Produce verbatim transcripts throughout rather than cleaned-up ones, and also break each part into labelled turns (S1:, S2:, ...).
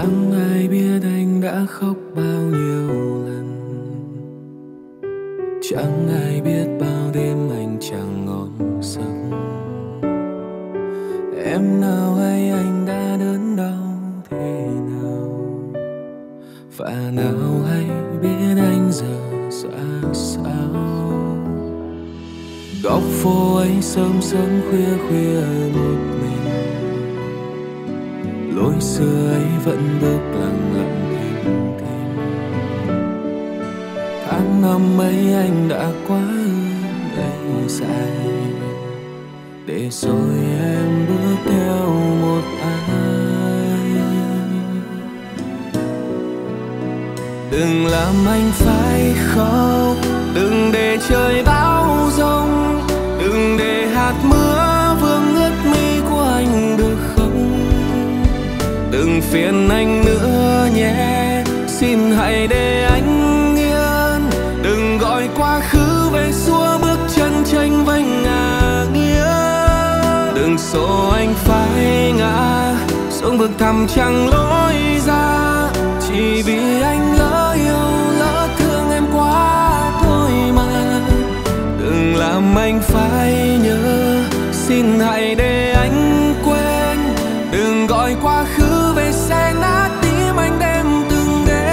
S1: Chẳng ai biết anh đã khóc bao nhiêu lần, chẳng ai biết bao đêm anh chẳng ngon giấc. Em nào hay anh đã đớn đau thế nào, và nào hay biết anh giờ ra sao. Góc phố ấy sớm sớm khuya khuya một mình, lối xưa ấy vẫn bước lặng lặng thình thình. Tháng năm ấy anh đã quá ư dài, để rồi em bước theo một ai. Đừng làm anh phải khóc, đừng để trời bão giông, đừng để hạt mưa vương ướt mi của anh được không. Đừng phiền anh nữa nhé, xin hãy để anh yên. Đừng gọi quá khứ về xua bước chân tranh vênh ngả nghiêng. Đừng số anh phải ngã xuống vực thẳm chẳng lối ra, chỉ vì anh lỡ yêu lỡ thương em quá thôi mà. Đừng làm anh phải nhớ, xin hãy để anh quên. Đừng gọi quá khứ về xé nát tim anh đêm từng đêm.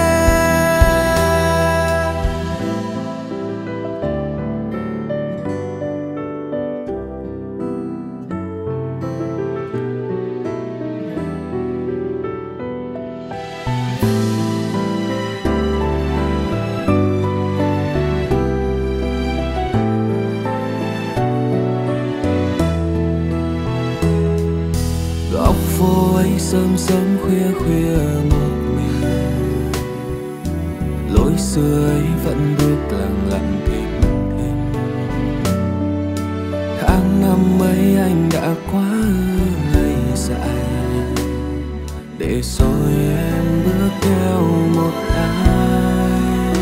S1: Góc phố ấy sớm sớm khuya khuya một mình, lối xưa ấy vẫn bước lặng lặng thình thình. Tháng năm ấy anh đã quá ngây dại, để rồi em bước theo một ai.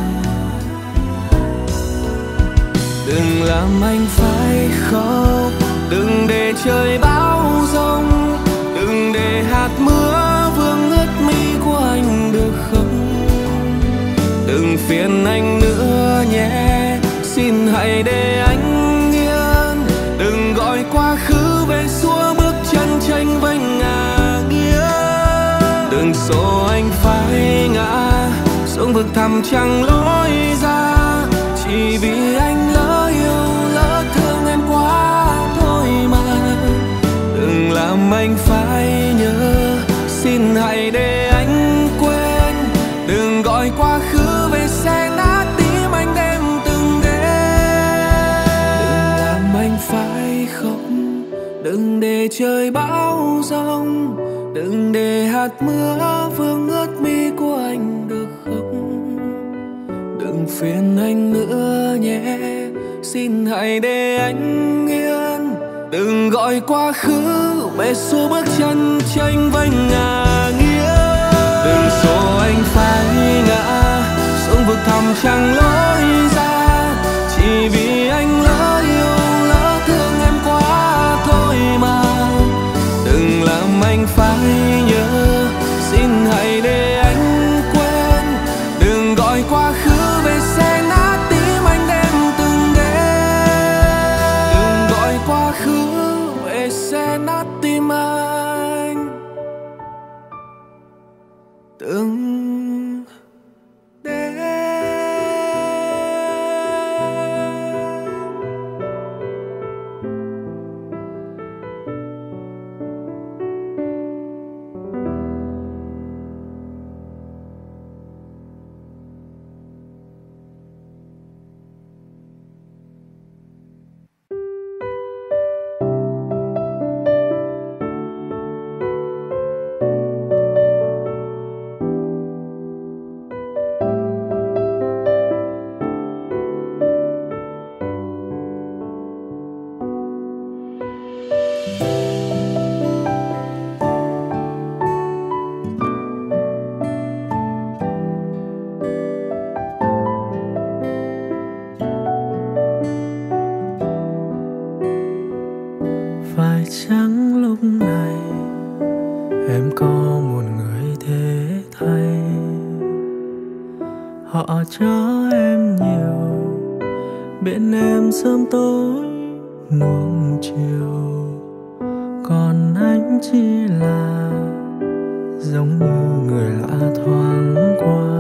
S1: Đừng làm anh phải khóc, đừng để trời bão giông, đừng để hạt mưa vương ướt mi của anh được không. Đừng phiền anh nữa nhé, xin hãy để anh yên. Đừng gọi quá khứ về xua bước chân tranh vênh ngả nghiêng. Đừng số anh phải ngã xuống vực thẳm chẳng lối ra, chỉ vì anh lỡ yêu lỡ thương em quá thôi mà. Đừng làm anh phải nhớ, xin hãy để anh quên. Đừng gọi quá khứ về xé nát tim anh đêm từng đêm. Đừng làm anh phải khóc, đừng để trời bão giông, đừng để hạt mưa vương ướt mi của anh được không. Đừng phiền anh nữa nhé, xin hãy để anh yên. Đừng gọi quá khứ về xua bước chân tranh vênh ngả nghiêng. Đừng số anh phải ngã xuống vực thẳm chẳng lối ra, chỉ vì anh lỡ yêu lỡ thương em quá thôi mà. Đừng làm anh phải nhớ, xin hãy để anh quên. Đừng gọi quá khứ về xé nát tim anh đêm từng đêm. Đừng gọi quá khứ về xé nát tim anh từng đêm.
S2: phải chăng lúc này em có một người thế
S1: họ cho em nhiều, bên em sớm tối nuông chiều, còn anh chỉ là giống như người lạ thoáng qua.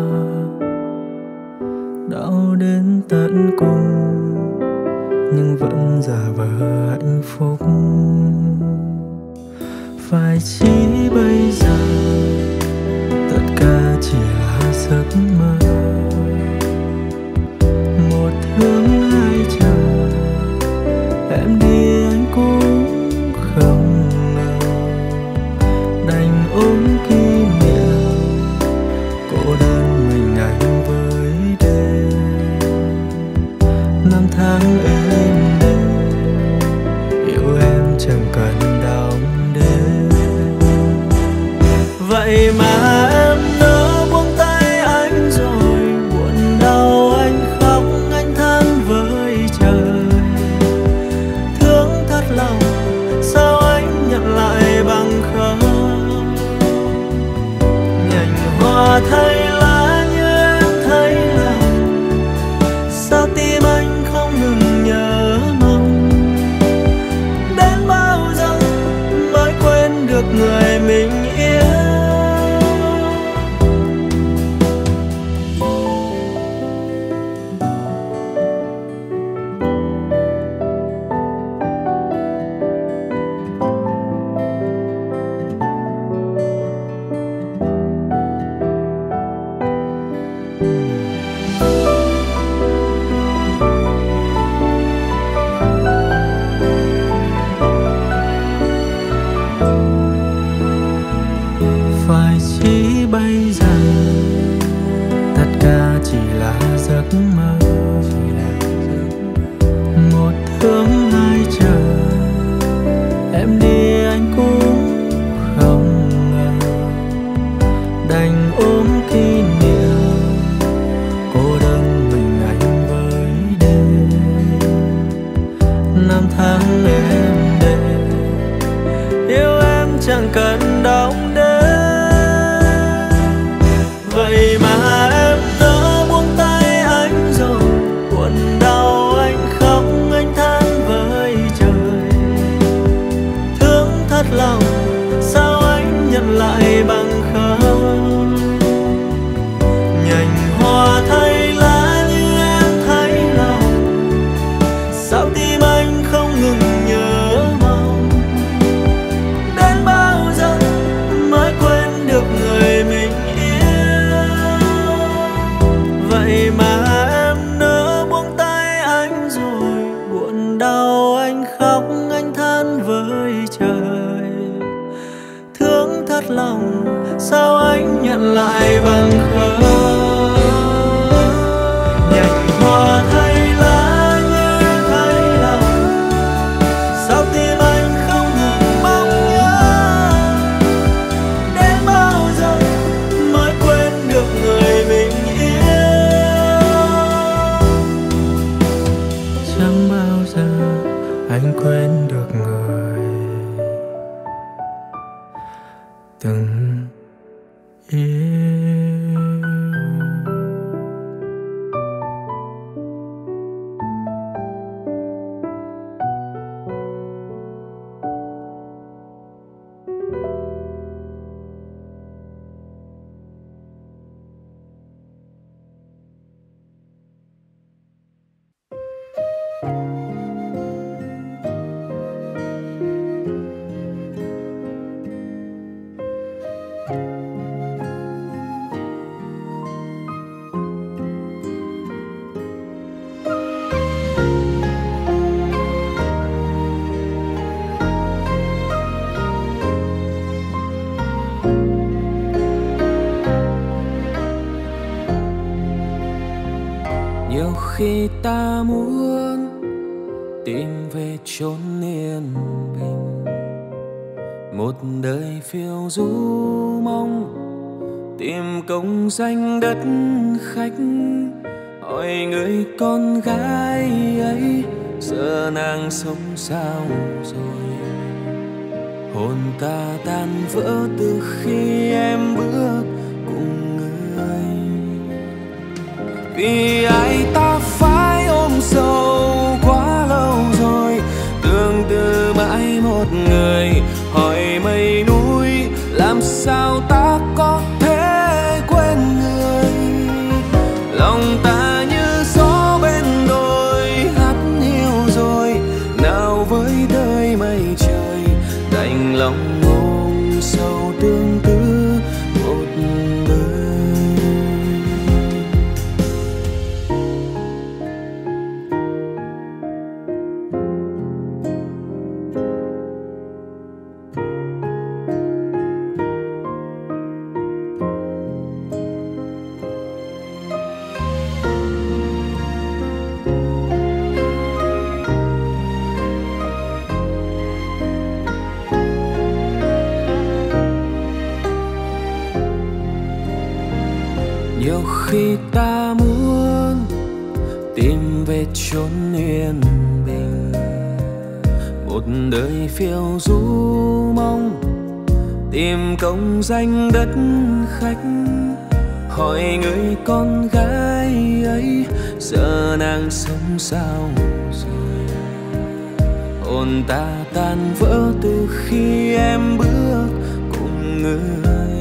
S1: Đau đến tận cùng nhưng vẫn giả vờ hạnh phúc. Phải chỉ bây giờ tất cả chỉ là giấc mơ, một thương hai chờ, em đi anh cũng không ngờ, đành ôm kỷ niệm cô đơn mình anh với đêm. Năm tháng êm đềm yêu em chẳng cần đong đếm. Vậy mà em nỡ buông tay anh rồi, buồn đau anh khóc anh than với trời. Thương thật lòng sao anh nhận lại bằng không, nhành hoa thay lá như em thấy lòng, sao tim anh không ngừng nhớ mong. Đến bao giờ mới quên được người mình yêu. Phải chỉ bây giờ tất cả chỉ là giấc mơ, một thương hai chờ, em đi anh cũng không ngờ, đành ôm kỷ niệm cô đơn mình anh với đêm. Năm tháng êm đềm yêu em chẳng cần đong đếm. Vậy mà em đã buông tay anh rồi, buồn đau anh khóc anh than với trời. Thương thật lòng sao anh nhận lại bằng không, nhành hoa thay lá như em thấy lòng, sao tim anh không ngừng nhớ mong. Đến bao giờ mới quên được người mình yêu. Vậy mà em nỡ buông tay anh rồi, buồn đau anh khóc anh than với trời. Thương thật lòng sao anh nhận lại bằng không, nhành hoa thay lá như thấy lòng, sao tim anh không ngừng mong nhớ. Đến bao giờ mới quên được người mình yêu. Chẳng bao giờ anh quên được người từng yêu. Nhiều khi ta muốn tìm về chốn yên bình, một đời phiêu du mong tìm công danh đất khách. Hỏi người con gái ấy giờ nàng sống sao rồi, hồn ta tan vỡ từ khi em bước cùng người. Vì ai ta phải ôm sâu quá lâu rồi, tương tư mãi một người. Hỏi mây núi làm sao ta có thể quên người. Lòng ta như gió bên đồi hát hiu rồi, nào với đời mây trời đành lòng ôm sâu tương tư một đời. Nhiều khi ta muốn tìm về chốn yên bình, một đời phiêu du mong tìm công danh đất khách. Hỏi người con gái ấy giờ nàng sống sao rồi. Hồn ta tan vỡ từ khi em bước cùng người.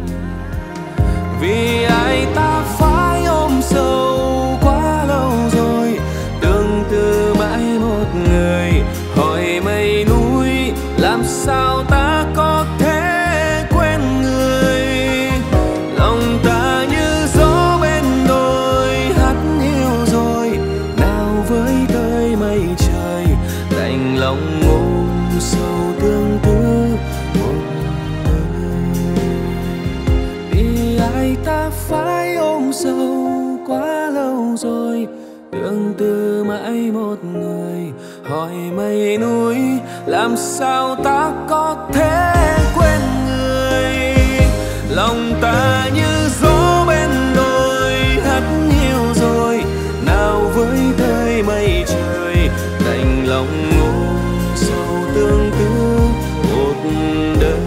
S1: Vì ai ta phải ôm sâu quá lâu rồi, tương tư mãi một người. Hỏi mây núi làm sao ta có thể quên người. Lòng ta như gió bên đồi hát hiu rồi, nào với tới mây trời đành lòng ôm sâu tương tư một đời. Vì ai ta phải ôm sâu quá lâu rồi, tương tư mãi một người. Hỏi mây núi làm sao ta có thể quên người. Lòng ta như gió bên đồi hát hiu rồi, nào với tới mây trời đành lòng ôm sâu tương tư một đời.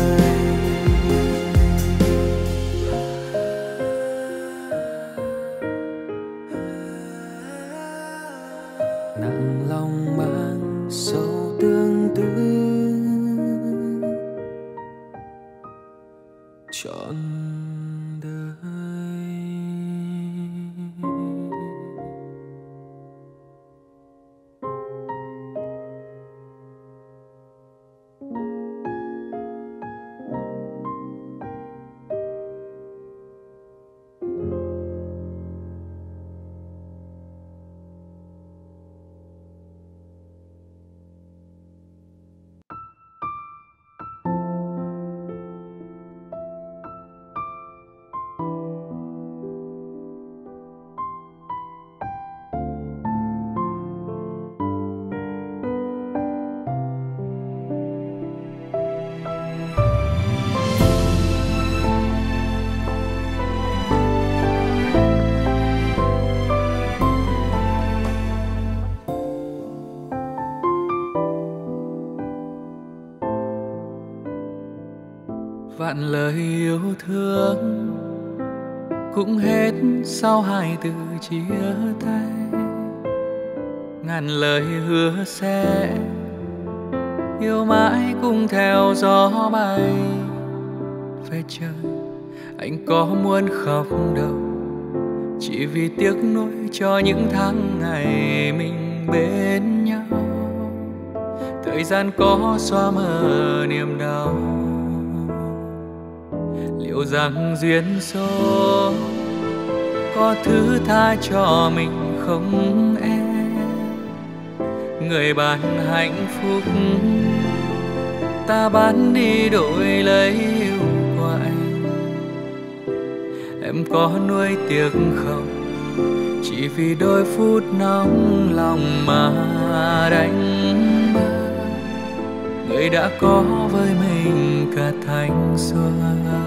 S1: Nặng lòng mang sâu tương tư trọn đời.
S2: Vạn lời yêu thương cũng hết sau hai từ chia tay. Ngàn lời hứa sẽ yêu mãi cùng theo gió bay. Về trời anh có muốn khóc đâu, chỉ vì tiếc nuối cho những tháng ngày mình bên nhau. Thời gian có xóa mờ niềm đau, liệu rằng duyên số có thứ tha cho mình không em? Người ban hạnh phúc ta bán đi đổi lấy yêu của anh. Em có nuối tiếc không, chỉ vì đôi phút nóng lòng mà đánh mất người đã có với mình cả thanh xuân.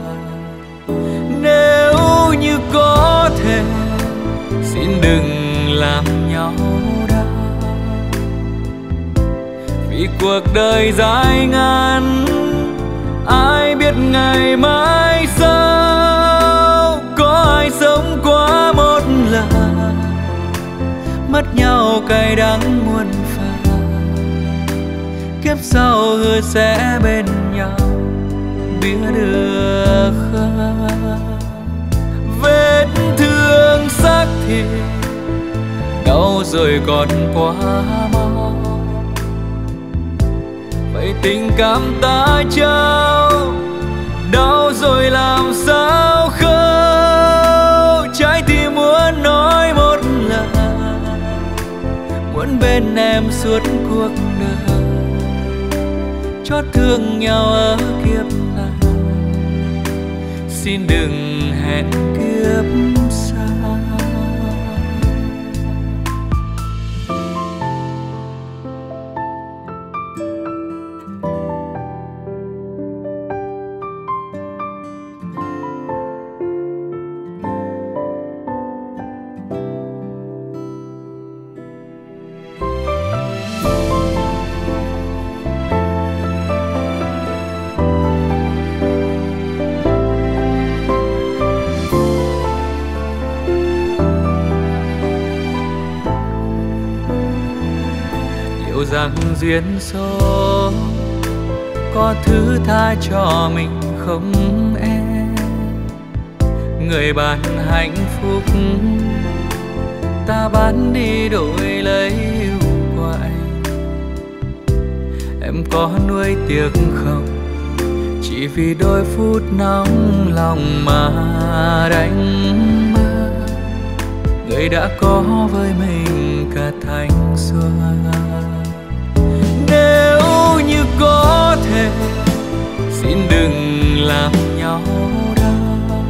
S2: Nếu như có thể xin đừng làm nhau đau, vì cuộc đời dài ngắn ai biết ngày mai sau. Có ai sống quá một lần mất nhau cay đắng muôn phần. Kiếp sau hứa sẽ bên nhau biết được không? Vết thương xác thịt đau rồi còn quá mau, vậy tình cảm ta trao đau rồi làm sao khâu. Trái tim muốn nói một lời, muốn bên em suốt cuộc đời, chót thương nhau ở kiếp này, xin đừng hẹn kiếp sau. Rằng duyên số có thứ tha cho mình không em, người bạn hạnh phúc ta bán đi đổi lấy yêu của anh. Em có nuối tiếc không, chỉ vì đôi phút nóng lòng mà đánh mất người đã có với mình cả thanh xuân. Nếu như có thể xin đừng làm nhau đau,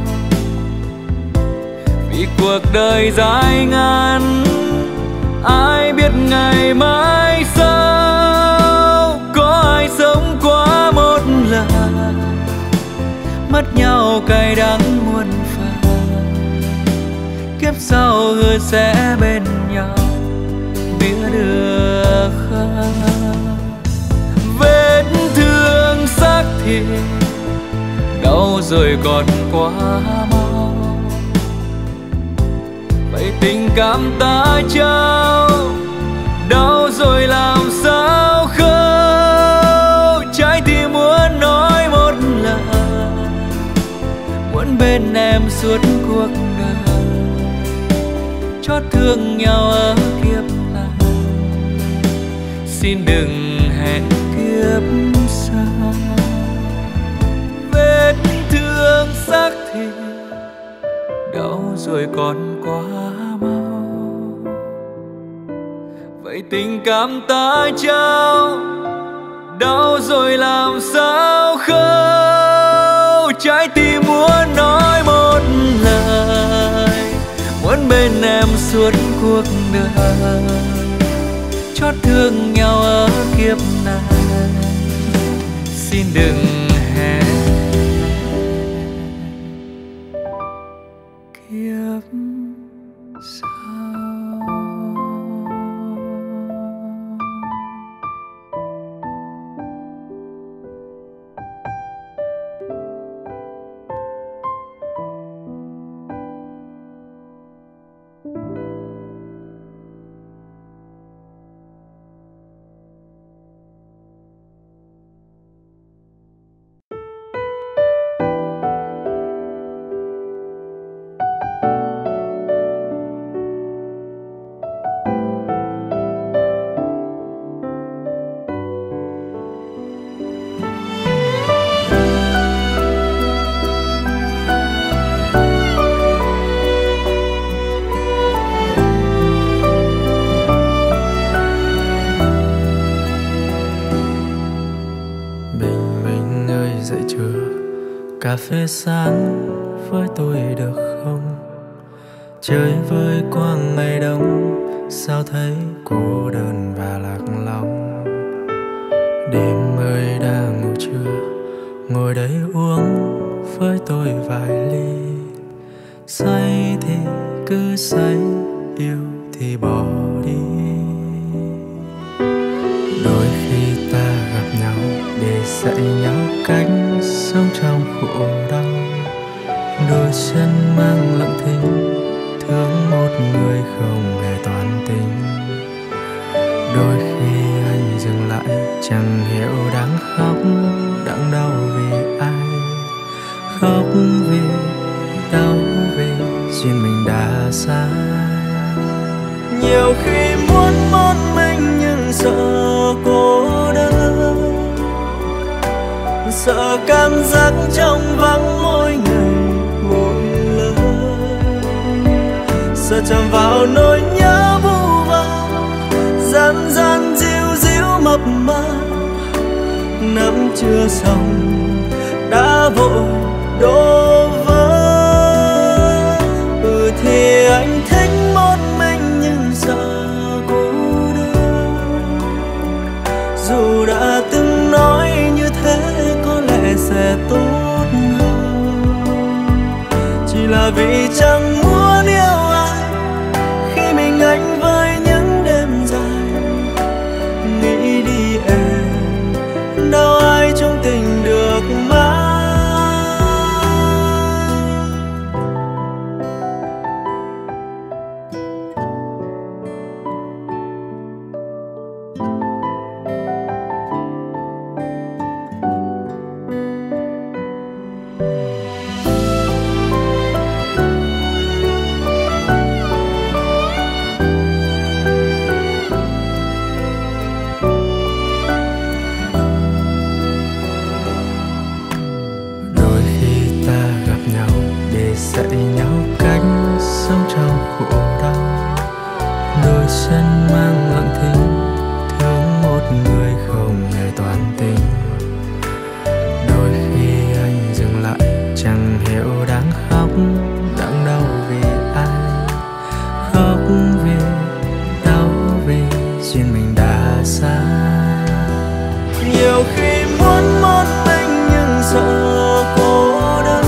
S2: vì cuộc đời dài ngắn ai biết ngày mai sau. Có ai sống quá một lần, mất nhau cay đắng muôn phần. Kiếp sau hứa sẽ bên nhau biết được không? Vết thương xác thịt đau rồi còn quá mau, vậy tình cảm ta trao đau rồi làm sao khâu. Trái tim muốn nói một lời, muốn bên em suốt cuộc đời, chót thương nhau ở kiếp này, xin đừng hẹn kiếp sau. Vết thương xác thịt đau rồi còn quá mau, vậy tình cảm ta trao đau rồi làm sao khâu. Trái tim muốn nói một lời, muốn bên em suốt cuộc đời, chót thương nhau ở kiếp này, xin đừng hẹn kiếp sau.
S3: Cà phê sáng với tôi được không? Chơi với quang ngày đông, sao thấy cô đơn và lạc lòng. Đêm ơi đang ngủ trưa, ngồi đây uống với tôi vài ly. Say thì cứ say, yêu thì bỏ đi. Đôi khi ta gặp nhau để dạy nhau cách sống trong khổ đau. Đôi chân mang lặng thinh, thương một người không hề toàn tình. hiểu đáng khóc, đáng đau vì ai. Khóc vì đau vì duyên mình đã sai. Nhiều khi muốn một mình nhưng sợ cô đơn, sợ cảm giác trong vắng mỗi ngày mỗi lời, sợ chạm vào nỗi nhớ vu vơ gian gian díu díu mập mờ. Nắm chưa xong đã vội đổ vỡ. Ừ thì anh thích một mình nhưng sợ cô đơn. Dù đã từng nói như thế có lẽ sẽ tốt hơn, chỉ là vì chẳng muốn yêu ai khi mình anh với những đêm dài. Nghĩ đi em, đâu ai trong tình được mãi. Dạy nhau cách sống trong khổ đau, đôi chân mang lặng thinh thương một người không hề toàn tình. Đôi khi anh dừng lại chẳng hiểu đáng khóc, đáng đau vì ai. Khóc vì đau vì duyên mình đã sai. Nhiều khi muốn một mình nhưng sợ cô đơn,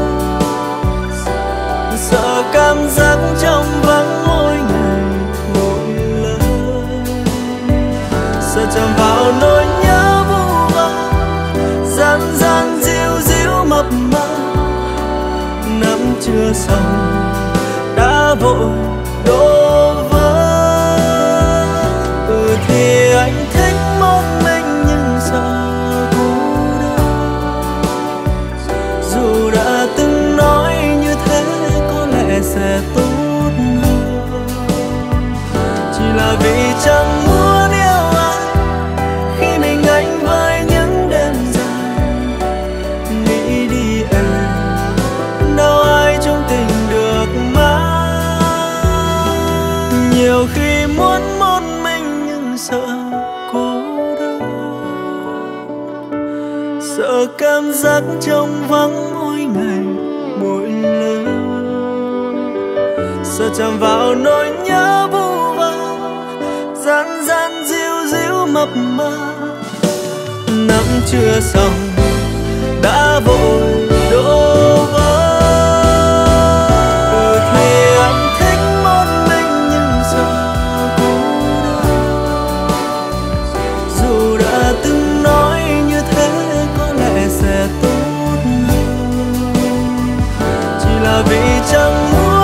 S3: sợ cảm giác trong vắng mỗi ngày mỗi lời, sợ chạm vào nỗi nhớ vu vơ gian gian díu díu mập mờ. Nắm chưa xong đã vội đổ vỡ. Ừ thì anh thích một mình nhưng sợ cô đơn. Dù đã từng nói như thế sẽ tốt hơn, chỉ là vì chẳng muốn yêu ai khi mình anh với những đêm dài. Nghĩ đi em, đâu ai trong tình được mãi. Nhiều khi muốn một mình nhưng sợ cô đơn, sợ cảm giác trong vắng mỗi ngày mỗi lời, sợ chạm vào nỗi nhớ vu vơ gian gian díu díu mập mờ. Nắm chưa xong đã vội đổ vỡ. Ừ thì anh thích một mình nhưng sợ cô đơn. Dù đã từng nói như thế có lẽ sẽ tốt hơn, chỉ là vì chẳng muốn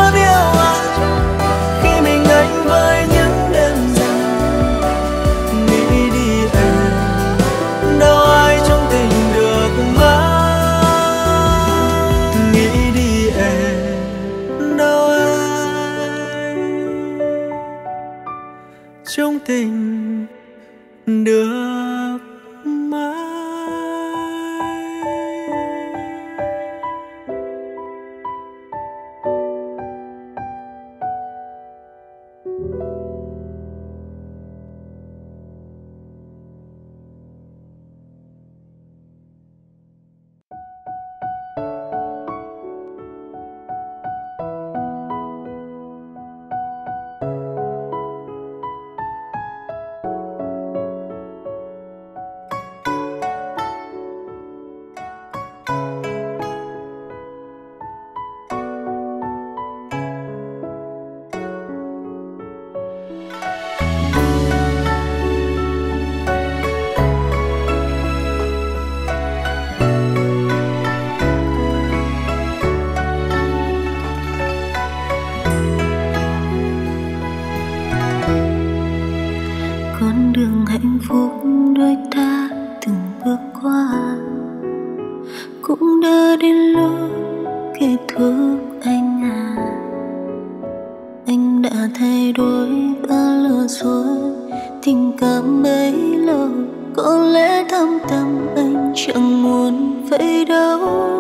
S4: đã đến lúc kết thúc anh à. Anh đã thay đổi và lừa dối tình cảm bấy lâu. Có lẽ thâm tâm anh chẳng muốn vậy đâu.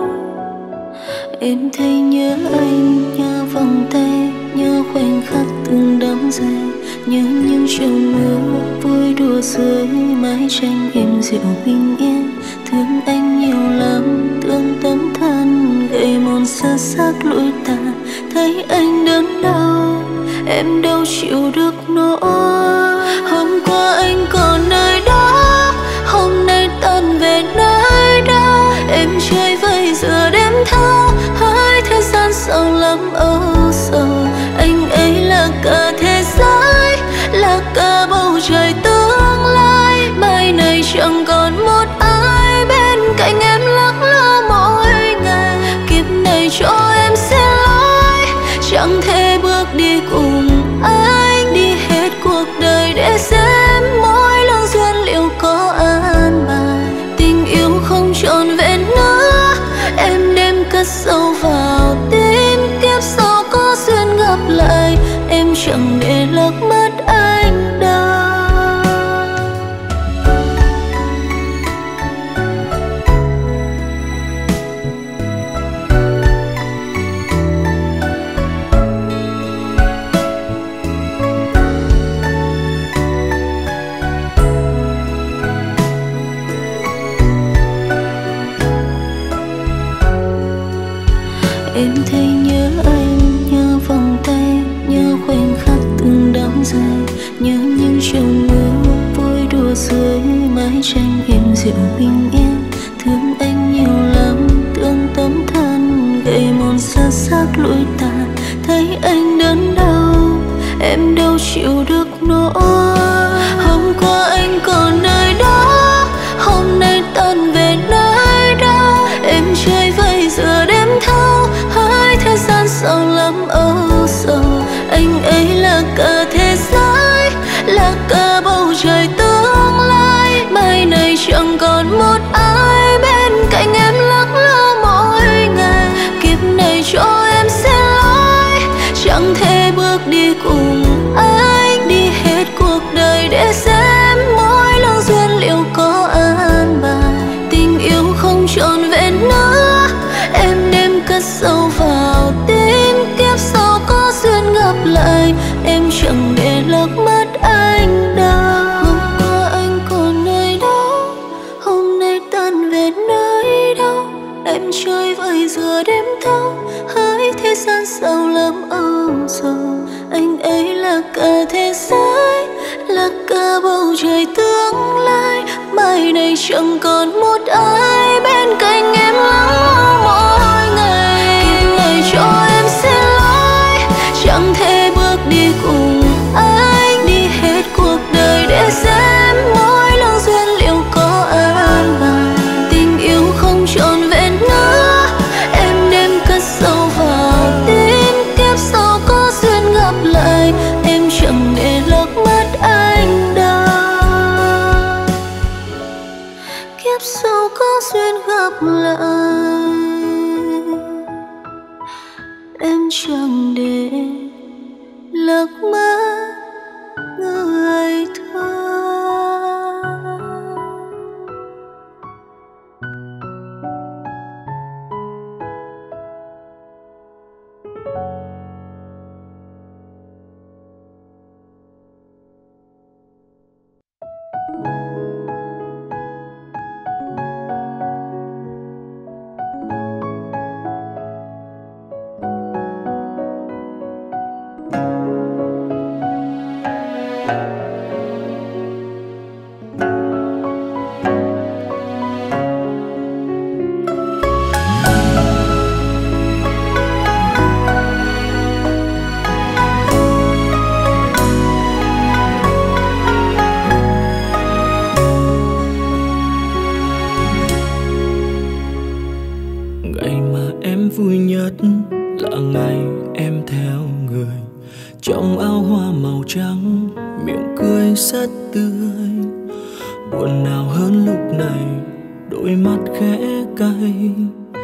S4: Em thấy nhớ anh, nhớ vòng tay, nhớ khoảnh khắc từng đắm say, nhớ những chiều mưa vui đùa dưới mái tranh êm dịu bình yên. Thương anh nhiều lắm, thương tấm thân gầy mòn sơ xác lụi tàn. Thấy anh đớn đau, em đâu chịu được nỗi. Hôm qua anh còn nơi đó, hôm nay tan về nơi đâu. Em chơi vơi giữa đêm thâu, hỡi thế gian sâu lắm âu sầu. Anh ấy là cả thế giới, là cả bầu trời tương lai. Mai này chẳng còn một ai bên cạnh em lắc lư mỗi ngày. Kiếp này cho em xin lỗi, chẳng thể bước đi cùng anh. Đi hết cuộc đời để xem mỗi lương duyên liệu có an bài. Tình yêu không trọn vẹn nữa, em đem cất sâu vào tim. Kiếp sau có duyên gặp lại, em chẳng để lỡ mất anh đâu. Em thấy nhớ anh, nhớ vòng tay, nhớ khoảnh khắc từng đắm say, nhớ những chiều mưa vui đùa dưới mái tranh êm dịu bình yên. Thương anh nhiều lắm, thương tấm thân gầy mòn sơ xác lụi tàn. Thấy anh đớn đau, em đâu chịu được nỗi. Hôm qua anh còn nơi đó, hôm nay tan về nơi đâu. Em chơi vơi giữa đêm thâu, hỡi thế gian sâu lắm âu sầu. Anh ấy là cả thế giới, là cả bầu trời tương lai. Mai này chẳng còn một ai bên cạnh em lắc lư mỗi ngày. Kiếp này cho em xin lỗi, chẳng thể bước đi cùng anh. Đi hết cuộc đời để xem mỗi lương duyên liệu có an bài. Tình yêu không trọn vẹn nữa, em đem cất sâu vào tim. Kiếp sau có duyên gặp lại, em chẳng để lỡ mất anh đâu. Hôm qua anh còn nơi đó, hôm nay tan về nơi đâu. Em chơi vơi giữa đêm thâu, hỡi thế gian sâu lắm âu sầu. Anh ấy là cả thế giới, là cả bầu trời tương lai. Mai này chẳng còn một ai bên cạnh em lắng lo mỗi ngày. Kiếp này cho em xin lỗi, chẳng thể bước đi cùng anh. Đi hết cuộc đời để xem mỗi lương duyên liệu có an bài. Tình yêu không trọn vẹn nữa, em đem cất sâu vào tim. Kiếp sau có duyên gặp lại, em chẳng để lỡ mất anh đâu. Kiếp sau có duyên gặp lại, em chẳng để lỡ mất người thương.
S3: vui nhất là ngày em theo người trong áo hoa màu trắng, miệng cười rất tươi. Buồn nào hơn lúc này, đôi mắt khẽ cay,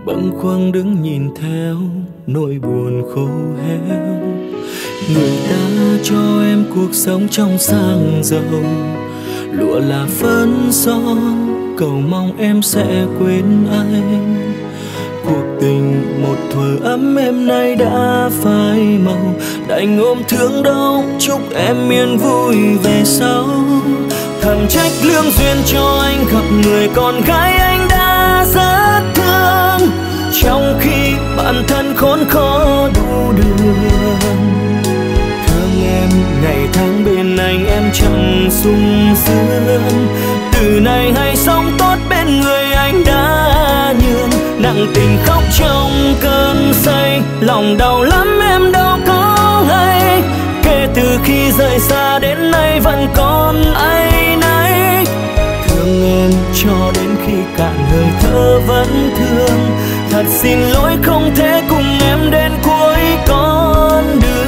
S3: bâng khuâng đứng nhìn theo nỗi buồn khô héo. Người ta cho em cuộc sống trong sang giàu, lụa là phấn son, cầu mong em sẽ quên anh. Cuộc tình một thuở ấm êm nay đã phai màu, đành ôm thương đau chúc em yên vui về sau. Thầm trách lương duyên cho anh gặp người con gái anh đã rất thương, trong khi bản thân khốn khó đủ đường. Thương em ngày tháng bên anh em chẳng sung sướng, từ nay hãy sống tốt bên người anh đã nhường. Nặng tình khóc trong cơn say, lòng đau lắm em đâu có hay. Kể từ khi rời xa đến nay vẫn còn áy náy. Thương em cho đến khi cạn hơi thở vẫn thương. Thật xin lỗi không thể cùng em đến cuối con đường.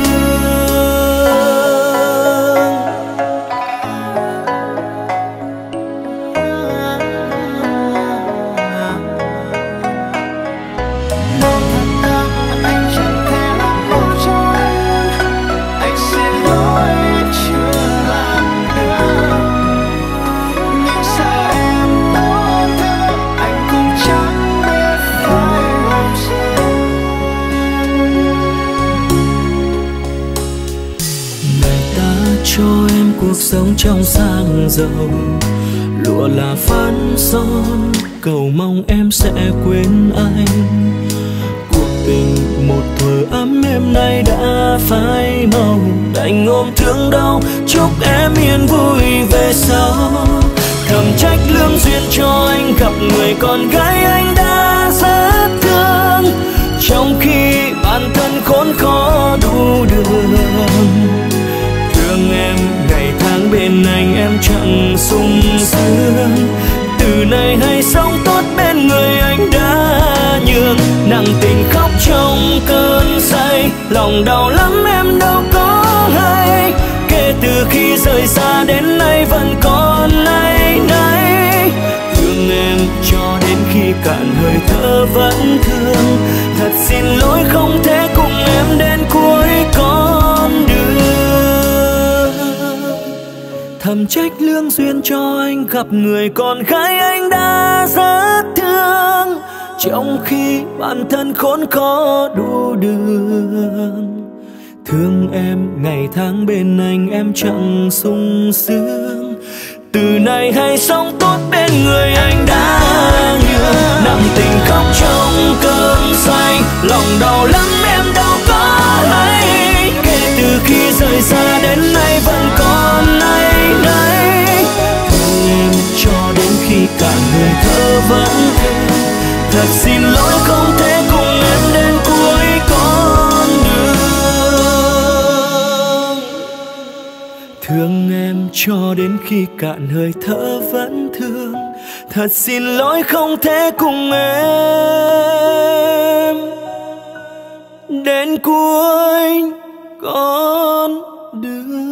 S3: Cuộc sống trong sang giàu, lụa là phấn son, cầu mong em sẽ quên anh. Cuộc tình một thuở ấm êm nay đã phai màu, đành ôm thương đau chúc em yên vui về sau. Thầm trách lương duyên cho anh gặp người con gái anh đã rất thương, trong khi bản thân khốn khó đủ đường. Thương em ngày tháng bên anh em chẳng sung sướng, từ nay hãy sống tốt bên người anh đã nhường. Nặng tình khóc trong cơn say, lòng đau lắm em đâu có hay. Kể từ khi rời xa đến nay vẫn còn áy náy. Thương em cho đến khi cạn hơi thở vẫn thương. Thật xin lỗi không thể cùng em đến cuối con đường. Thầm trách lương duyên cho anh gặp người con gái anh đã rất thương, trong khi bản thân khốn khó đủ đường. Thương em ngày tháng bên anh em chẳng sung sướng, từ nay hãy sống tốt bên người anh đã nhường. Nặng tình khóc trong cơn say, lòng đau lắm em đâu có hay. Kể từ khi rời xa đến nay vẫn còn áy náy. Thương em cho đến khi cạn hơi thở vẫn thương. Thật xin lỗi không thể cùng em đến cuối con đường. Thương em cho đến khi cạn hơi thở vẫn thương. Thật xin lỗi không thể cùng em đến cuối con đường.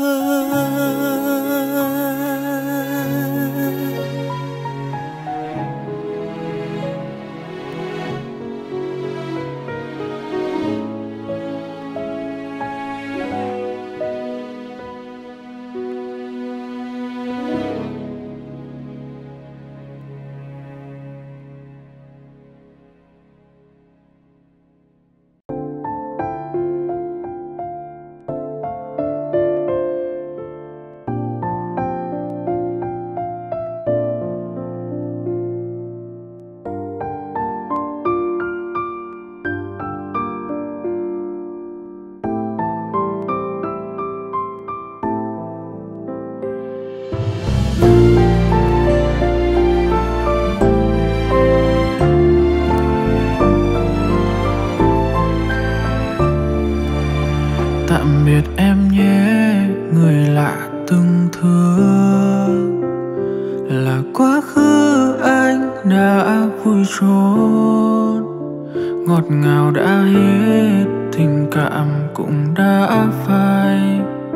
S5: Tạm biệt em nhé, người lạ từng thương. Là quá khứ anh đã vui trốn, ngọt ngào đã hết, tình cảm cũng đã phai.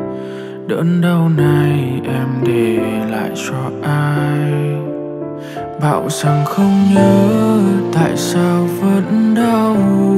S5: Đớn đau này em để lại cho ai? Bảo rằng không nhớ tại sao vẫn đau.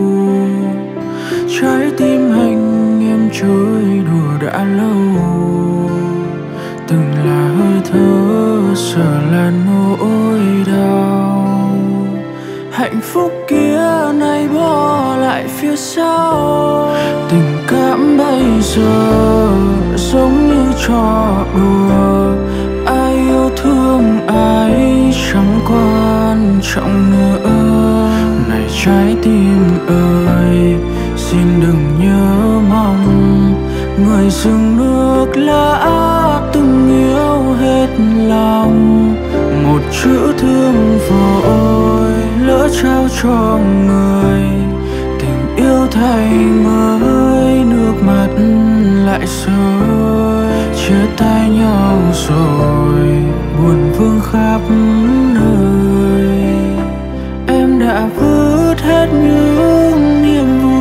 S5: Trái tim anh em chơi đùa đã lâu, từng là hơi thở giờ là nỗi đau. Hạnh phúc kia nay bỏ lại phía sau. Tình cảm bây giờ giống như trò đùa, ai yêu thương ai chẳng quan trọng nữa. Này trái tim ơi, xin đừng nhớ mong người dừng nước lã từng yêu hết lòng. Một chữ thương vội lỡ trao cho người, tình yêu thay mới nước mắt lại rơi. Chia tay nhau rồi buồn vương khắp nơi, em đã vứt hết những niềm vui.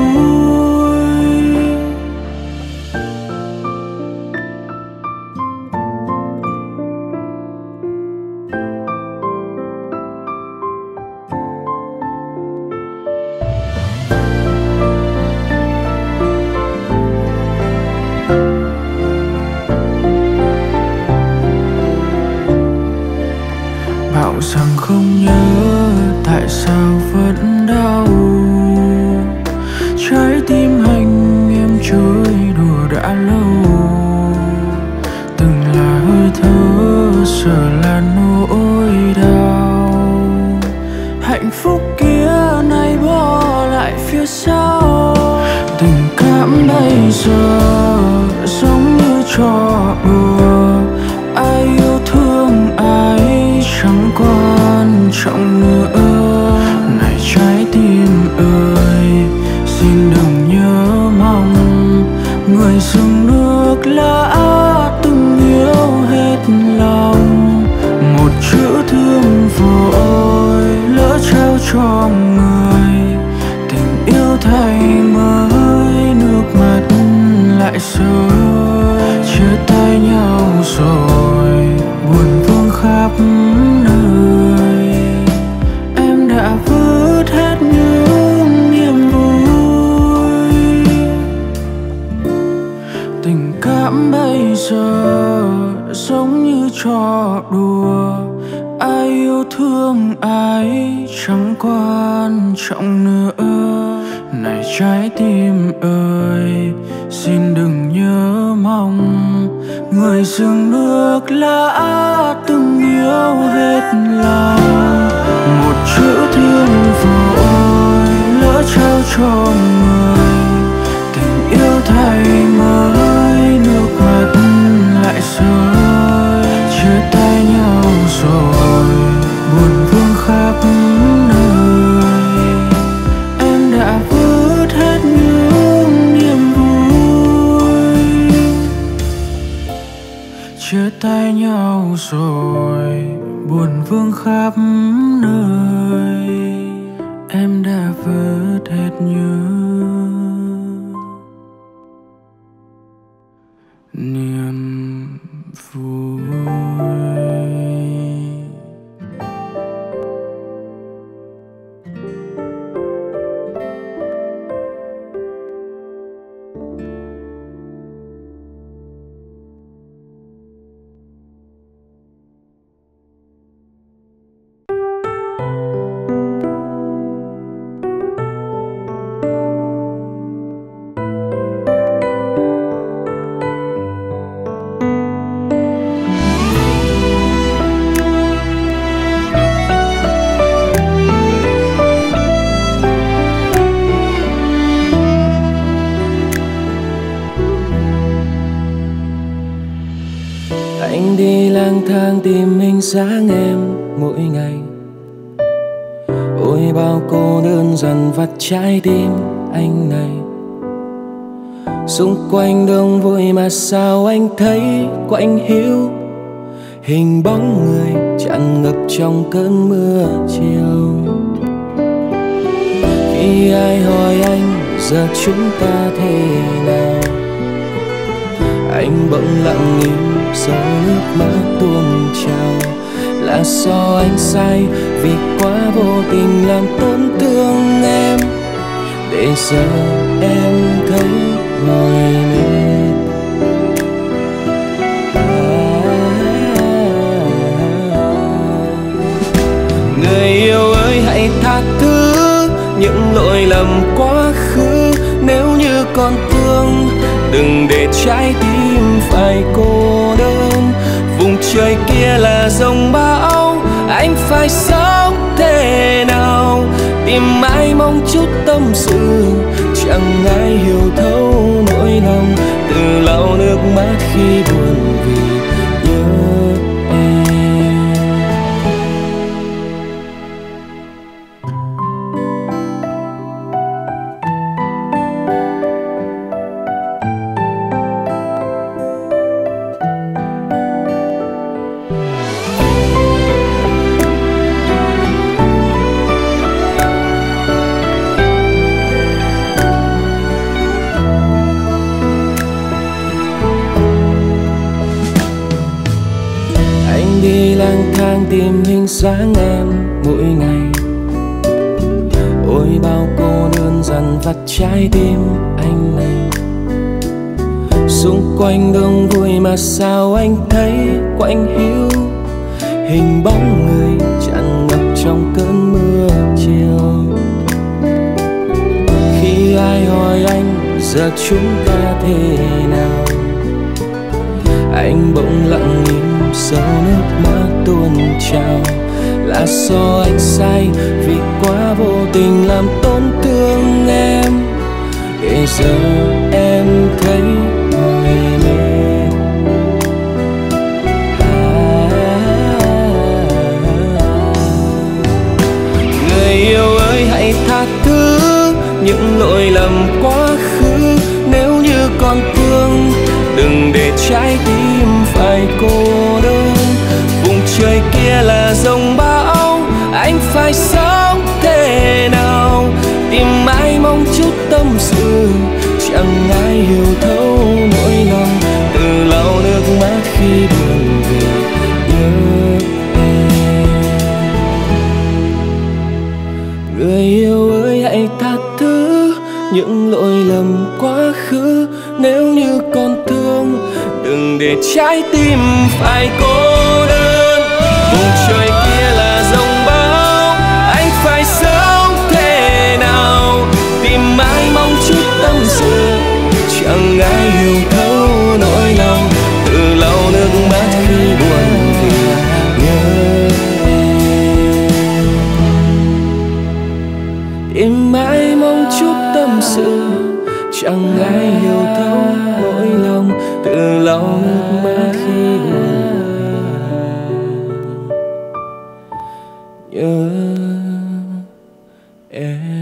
S5: Bảo rằng không nhớ tại sao vẫn đau. Trái tim anh em chơi đùa đã lâu, từng là hơi thở giờ là nỗi đau. Hạnh phúc kia nay bỏ lại phía sau. Tình cảm bây giờ giống như trò đùa, ai yêu thương ai chẳng quan trọng nữa. Này trái tim ơi, xin đừng nhớ mong người dừng nước lã từng yêu hết lòng. Một chữ thương vội lỡ trao cho người, tình yêu thay mới nước mắt lại rơi. Chia tay nhau rồi buồn vương khắp nơi, em đã vứt hết những niềm vui. Tình cảm bây giờ giống như trò đùa, ai yêu thương ai chẳng quan trọng nữa. Này trái tim ơi, xin đừng nhớ mong người dừng nước lã từng yêu hết lòng. Một chữ thương vội lỡ trao cho người, tình yêu thay mới nước mắt lại rơi. Chia tay nhau rồi buồn vương khắp nơi, em đã vứt hết những niềm vui. Chia tay nhau rồi buồn vương khắp nơi, em đã vứt hết những niềm vui.
S1: Anh đi lang thang tìm hình dáng em mỗi ngày, ôi bao cô đơn dần vắt trái tim anh này. Xung quanh đông vui mà sao anh thấy quạnh hiu, hình bóng người tràn ngập trong cơn mưa chiều. Khi ai hỏi anh giờ chúng ta thế nào, anh bỗng lặng im giọt nước mắt tuôn trào, là do anh sai vì quá vô tình làm tổn thương em, để giờ em thấy mỏi mệt. Người yêu ơi hãy tha thứ những lỗi lầm quá khứ, nếu như còn thương đừng để trái tim phải cô đơn. Vùng trời kia là giông bão, anh phải sống thế nào, tìm ai mong chút tâm sự, chẳng ai hiểu thấu nỗi lòng, tự lau nước mắt khi buồn vì nhớ em. Đi lang thang tìm hình dáng em mỗi ngày, ôi bao cô đơn dằn vặt trái tim anh này. Xung quanh đông vui mà sao anh thấy quạnh hiu, hình bóng người tràn ngập trong cơn mưa chiều. Khi ai hỏi anh giờ chúng ta thế nào, anh bỗng lặng im giọt nước mắt tuôn trào, là do anh sai vì quá vô tình làm tổn thương em, để giờ em thấy mỏi mệt. Người yêu ơi hãy tha thứ những lỗi lầm quá khứ, nếu như còn thương đừng để trái tim phải cô đơn. Vùng trời kia là giông bão, anh phải sống thế nào, tìm ai mong chút tâm sự, chẳng ai hiểu thấu nỗi lòng, tự lau nước mắt khi buồn vì nhớ em. Người yêu ơi hãy tha thứ những lỗi lầm quá khứ, nếu như còn thương đừng để trái tim phải cô đơn. Vùng trời kia là giông bão, anh phải sống thế nào, tìm ai mong chút tâm sự, chẳng ai hiểu thấu nỗi lòng, tự lau nước mắt khi buồn vì nhớ em. Tìm ai mong chút tâm sự, chẳng ai hiểu thấu nỗi lòng, tự lau nước mắt khi buồn nhớ em.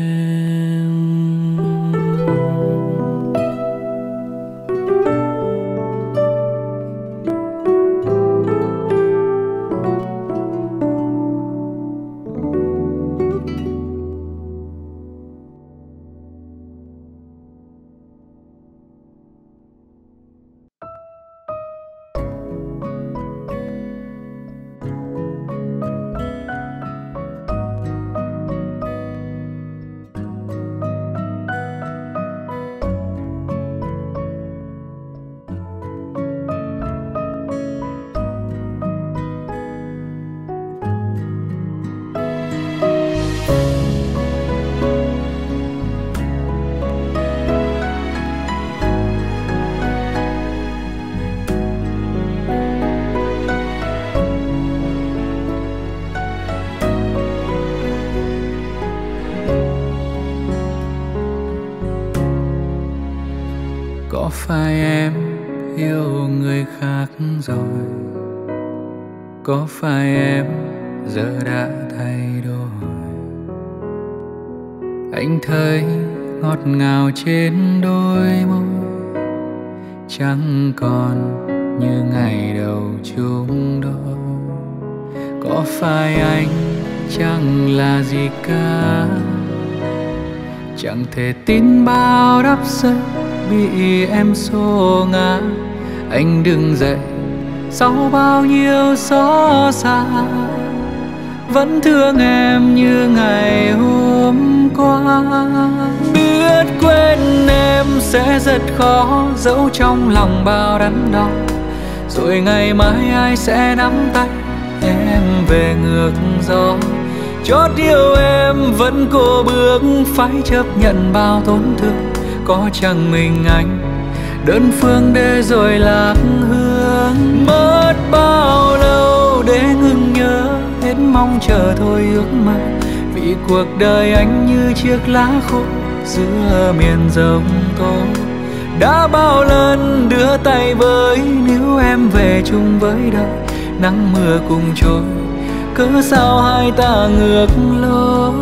S2: Có phải em yêu người khác rồi? Có phải em giờ đã thay đổi? Anh thấy ngọt ngào trên đôi môi, chẳng còn như ngày đầu chung đôi. Có phải anh chẳng là gì cả, chẳng thể tin bao đắp giấc bị em xô ngã. Anh đứng dậy sau bao nhiêu xót xa, vẫn thương em như ngày hôm qua. Biết quên em sẽ rất khó, giấu trong lòng bao đắn đo, rồi ngày mai ai sẽ nắm tay em về ngược gió. Chót yêu em vẫn cô bước, phải chấp nhận bao tổn thương. Có chẳng mình anh đơn phương để rồi lạc hướng. Mất bao lâu để ngừng nhớ, hết mong chờ thôi ước mơ. Vì cuộc đời anh như chiếc lá khô giữa miền giông tố. Đã bao lần đưa tay với, nếu em về chung với đời, nắng mưa cùng trôi, cớ sao hai ta ngược lối.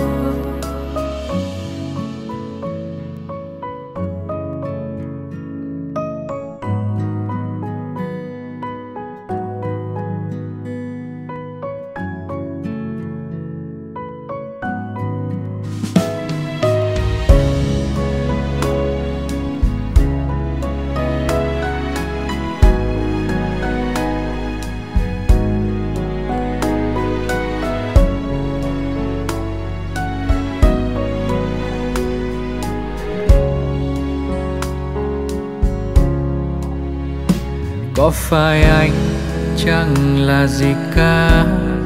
S2: Có phải anh chẳng là gì cả,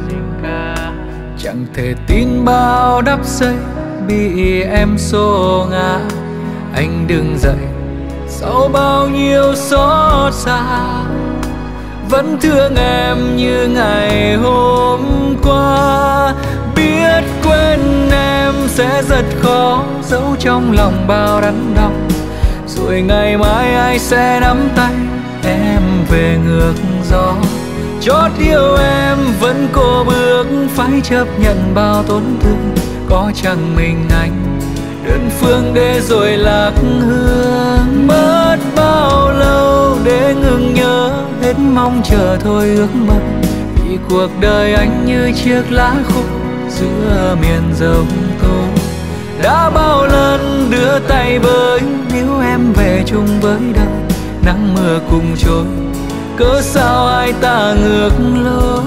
S2: chẳng thể tin bao đắp dây bị em xô ngã. Anh đứng dậy sau bao nhiêu xót xa, vẫn thương em như ngày hôm qua. Biết quên em sẽ rất khó, giấu trong lòng bao đắn đau, rồi ngày mai ai sẽ nắm tay em về ngược gió. Chót yêu em vẫn cô bước, phải chấp nhận bao tổn thương. Có chẳng mình anh đơn phương để rồi lạc hướng. Mất bao lâu để ngừng nhớ, hết mong chờ thôi ước mơ. Vì cuộc đời anh như chiếc lá khô giữa miền giông tố. Đã bao lần đưa tay với, nếu em về chung với đời, nắng mưa cùng trôi, cớ sao hai ta ngược lối.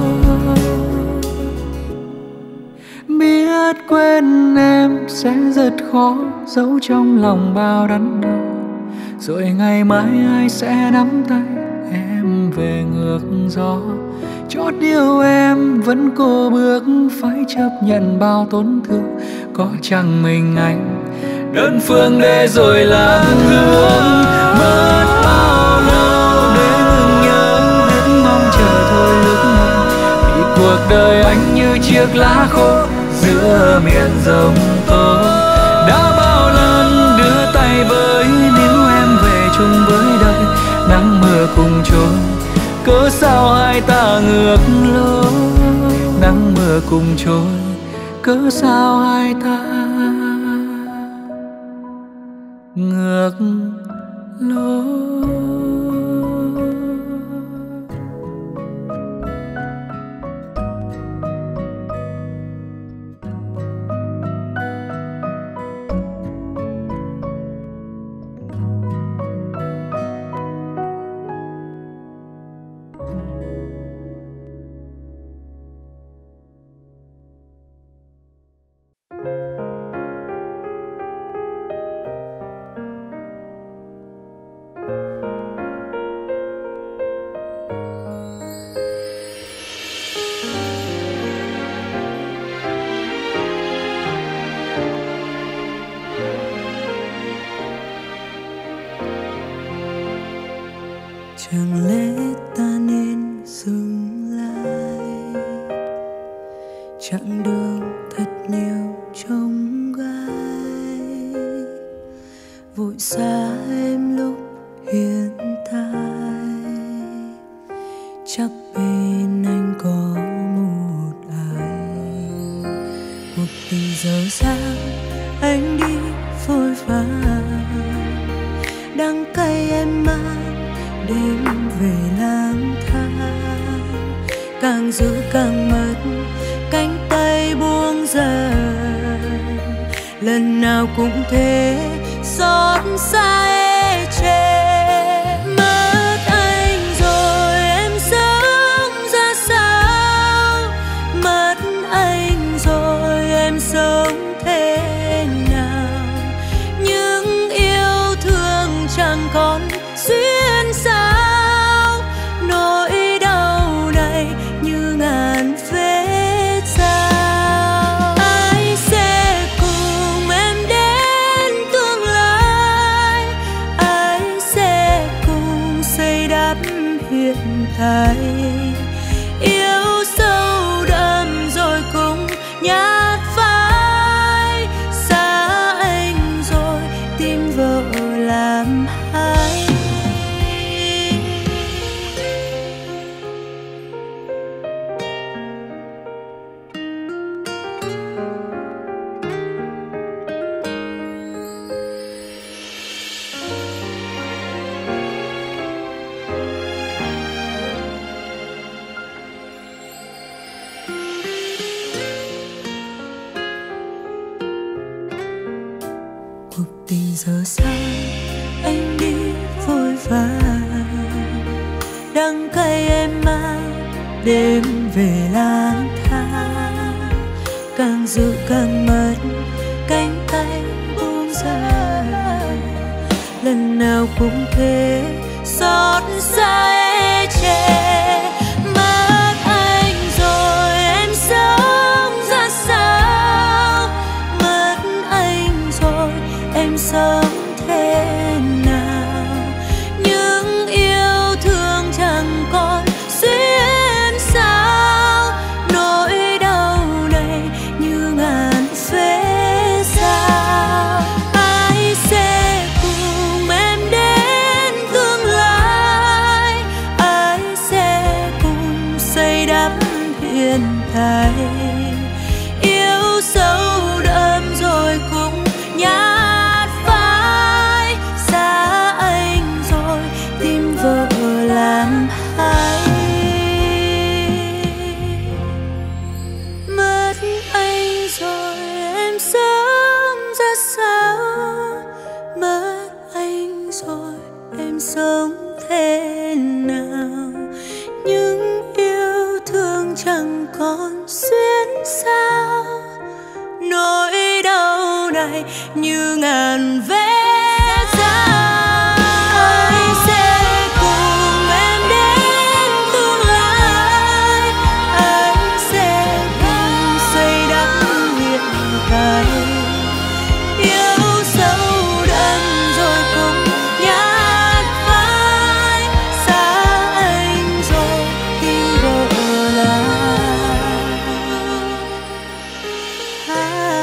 S2: Biết quên em sẽ rất khó, giấu trong lòng bao đắn đo, rồi ngày mai ai sẽ nắm tay em về ngược gió. Chót yêu em vẫn cô bước, phải chấp nhận bao tổn thương. Có chẳng mình anh đơn phương để rồi lạc hướng. Mất bao lâu để ngừng nhớ, hết mong chờ thôi ước mơ. Vì cuộc đời anh như chiếc lá khô giữa miền giông tố. Đã bao lần đưa tay với, nếu em về chung với đời, nắng mưa cùng trôi, cớ sao hai ta ngược lối. Nắng mưa cùng trôi, cớ sao hai ta ngược lối.
S6: Chẳng lẽ ta nên dừng lại, chặng đường thật nhiều trông gai, vội xa em lúc hiện tại. Chắc bên anh có một ai, một tình dở dang anh đi vội vàng, đắng cay em mang đêm về lang thang. Càng giữ càng mất, cánh tay buông dần, lần nào cũng thế xót xa ê chề. Mất anh rồi em sẽ giờ sao anh đi vội vã, đắng cay em mang đêm về lang thang, càng giữ càng mất cánh tay buông ra, lần nào cũng thế xót xa ê chề. Mất anh rồi em sống ra sao, mất anh rồi em sống thế nào, những yêu thương chẳng còn xuyên sao, nỗi đau này như ngàn vết dao. Ai sẽ cùng em đến tương lai, ai sẽ cùng xây đắp hiện tại, yêu sâu đậm rồi cũng nhạt phai, xa anh rồi tìm vợ làm hai. Mất anh rồi em sống ra sao, mất anh rồi em sống thế nào, những yêu thương chẳng còn xuyên sao, nỗi đau này như ngàn vết dao. Ai sẽ cùng em đến tương lai, ai sẽ cùng xây đắp hiện tại, yêu sâu đậm rồi cũng nhạt phai, xa anh rồi tìm vợ là hai.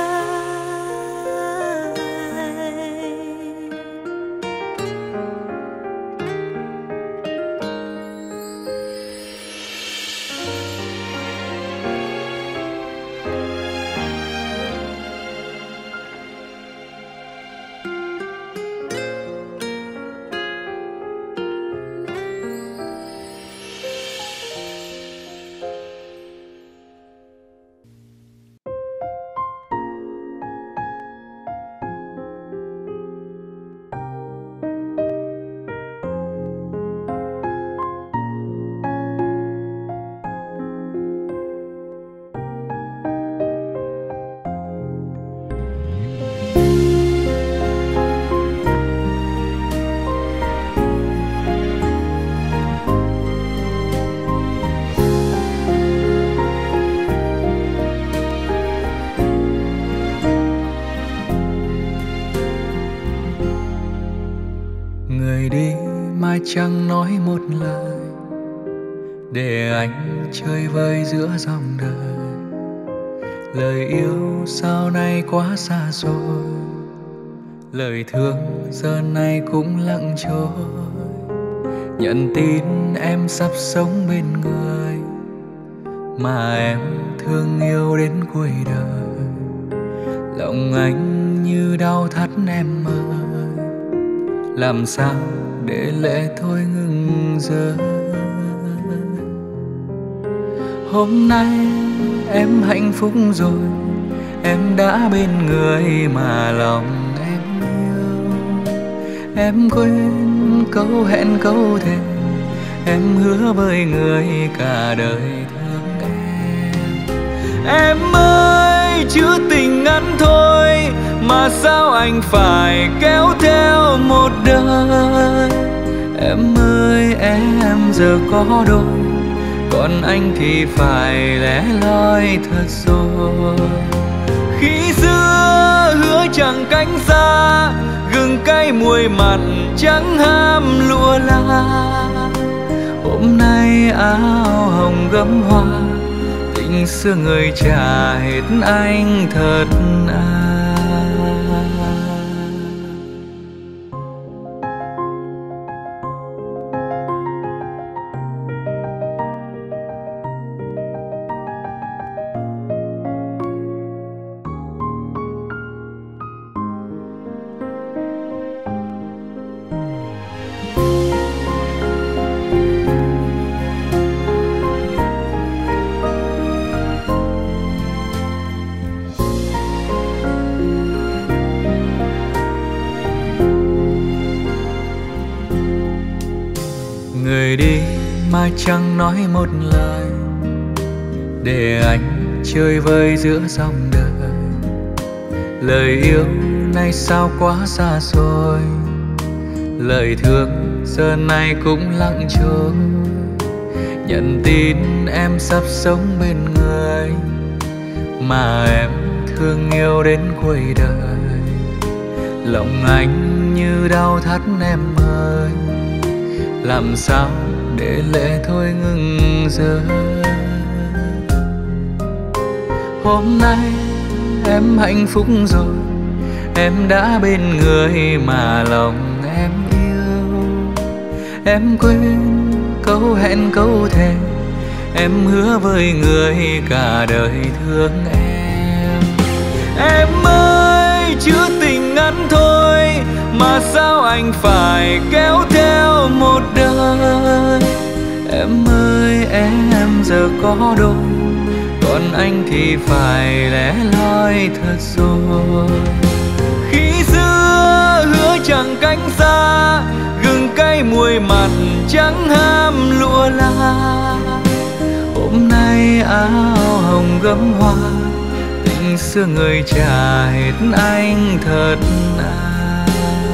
S2: Người đi mai chẳng nói một lời, để anh chơi vơi giữa dòng đời. Lời yêu sau này quá xa xôi, lời thương giờ này cũng lặng trôi. Nhận tin em sắp sống bên người mà em thương yêu đến cuối đời. Lòng anh như đau thắt em ơi, làm sao để lệ thôi ngừng rơi. Hôm nay em hạnh phúc rồi, em đã bên người mà lòng em yêu. Em quên câu hẹn câu thề, em hứa với người cả đời thương em. Em ơi chữ tình ngắn thôi mà sao anh phải kéo theo một đời. Em ơi em giờ có đôi, còn anh thì phải lẻ loi thật rồi. Khi xưa hứa chẳng cánh xa, gừng cay muối mặn chẳng ham lụa la. Hôm nay áo hồng gấm hoa, tình xưa người trả hết anh thật à. người đi mà chẳng nói một lời, để anh chơi vơi giữa dòng đời. Lời yêu nay sao quá xa xôi, lời thương giờ này cũng lặng trôi. Nhận tin em sắp sống bên người mà em thương yêu đến cuối đời. Lòng anh như đau thắt em ơi, làm sao để lệ thôi ngừng rơi. Hôm nay em hạnh phúc rồi, em đã bên người mà lòng em yêu. Em quên câu hẹn câu thề, em hứa với người cả đời thương em. Em ơi chữ tình ngắn thôi mà sao anh phải kéo theo một đời. Em ơi em giờ có đôi, còn anh thì phải lẻ loi thật rồi. Khi xưa hứa chẳng cánh xa, gừng cay muối mặn chẳng ham lụa la. Hôm nay áo hồng gấm hoa, tình xưa người trả hết anh thật à.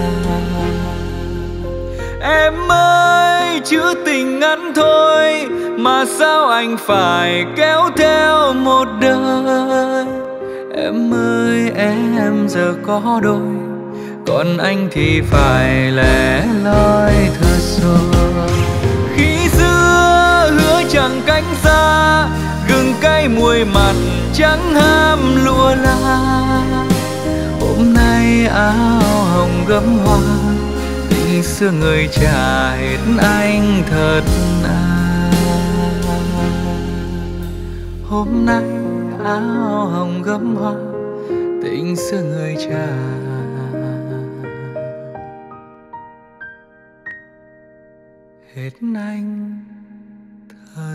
S2: Em ơi chữ tình ngắn thôi mà sao anh phải kéo theo một đời. Em ơi em giờ có đôi, còn anh thì phải lẻ loi thật rồi. Khi xưa hứa chẳng cánh xa, gừng cay muối mặn chẳng ham lụa la. Hôm nay áo hồng gấm hoa, tình xưa người trả hết anh thật à. Hôm nay áo hồng gấm hoa, tình xưa người trả hết anh thật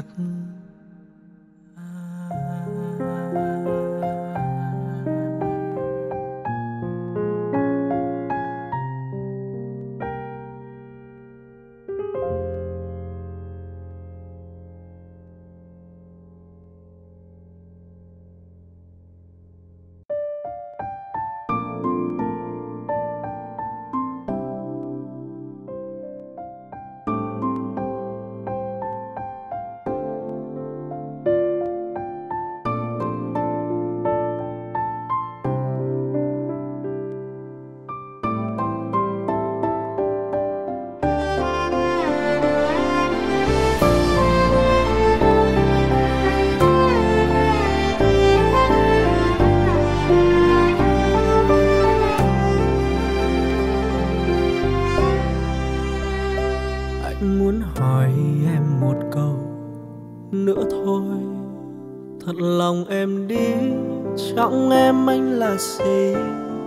S3: lòng em đi, trong em anh là gì?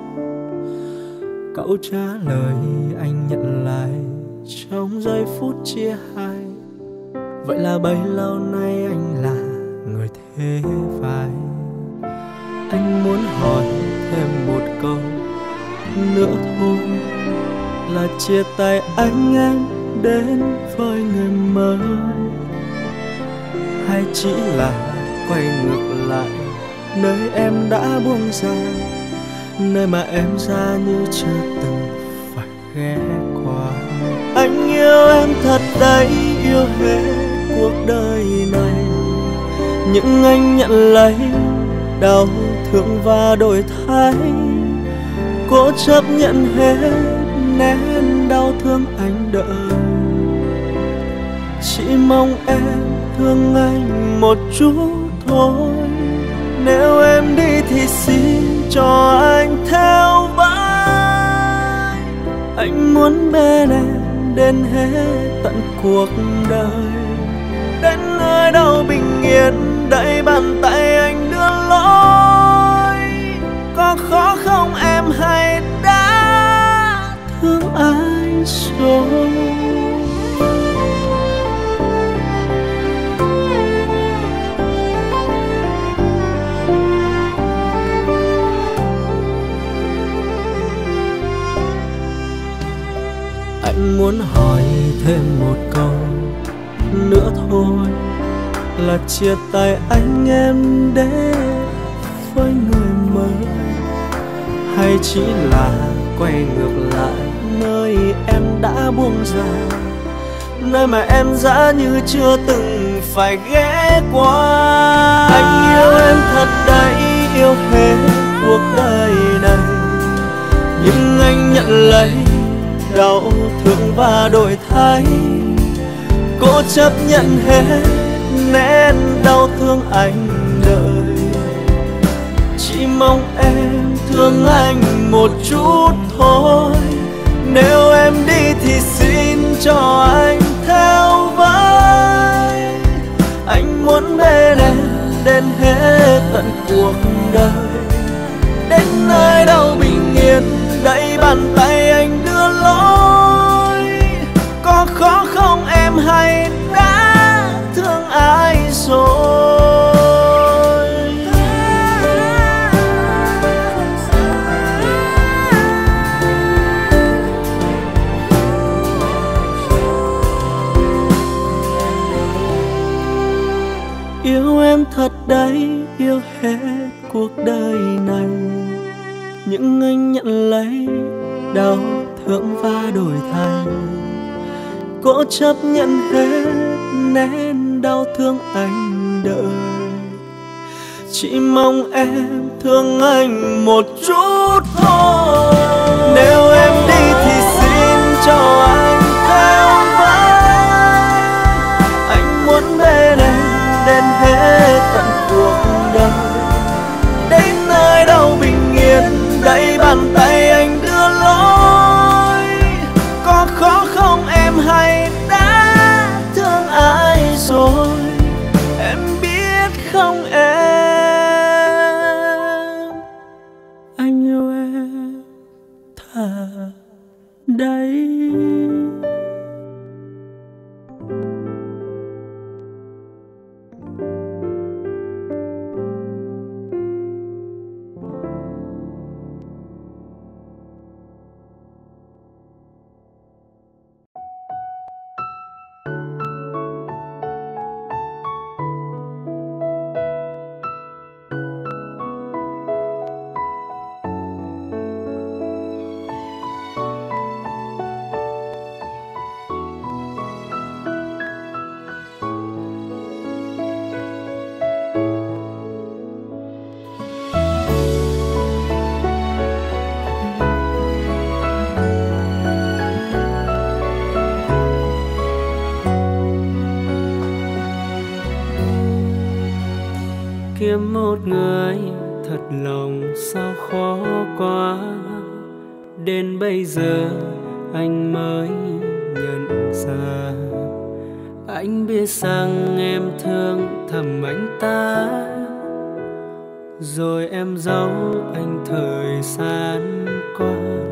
S3: Cậu trả lời anh nhận lại trong giây phút chia hai. Vậy là bấy lâu nay anh là người thế phải. Anh muốn hỏi thêm một câu nữa thôi, là chia tay anh em đến với người mới, hay chỉ là quay ngược lại nơi em đã buông ra, nơi mà em ra như chưa từng phải ghé qua. Anh yêu em thật đấy, yêu hết cuộc đời này, nhưng anh nhận lấy đau thương và đổi thay, cố chấp nhận hết nén đau thương anh đợi. Chỉ mong em thương anh một chút thôi, nếu em đi thì xin cho anh theo vai. Anh muốn bên em đến hết tận cuộc đời, đến nơi đâu bình yên đẩy bàn tay anh đưa lối. Có khó không em hay đã thương ai rồi? Anh muốn hỏi thêm một câu thôi là chia tay anh em để với người mới, hay chỉ là quay ngược lại nơi em đã buông ra, nơi mà em dã như chưa từng phải ghé qua. Anh yêu em thật đấy, yêu hết cuộc đời này, nhưng anh nhận lấy đau thương và đổi thay. Cố chấp nhận hết nén đau thương anh đợi, chỉ mong em thương anh một chút thôi. Nếu em đi thì xin cho anh theo với, anh muốn bên em đến hết tận cuộc đời, đến nơi đâu bình yên đẩy bàn tay anh đưa lối. Có khó không em hay đã thương ai rồi? Yêu em thật đấy, yêu hết cuộc đời này, nhưng anh nhận lấy đau thương và đổi thay. Cố chấp nhận hết nén đau thương anh đợi, chỉ mong em thương anh một chút thôi. Nếu em đi thì xin cho anh theo với, anh muốn bên em đến hết tận cuộc đời, đến nơi đâu bình yên đẩy bàn tay anh đưa lối. Có khó không em hay đã thương ai rồi? Em biết không em, anh yêu em thật đấy. Kiếm một người thật lòng sao khó quá, đến bây giờ anh mới nhận ra. Anh biết rằng em thương thầm anh ta, rồi em giấu anh thời gian qua.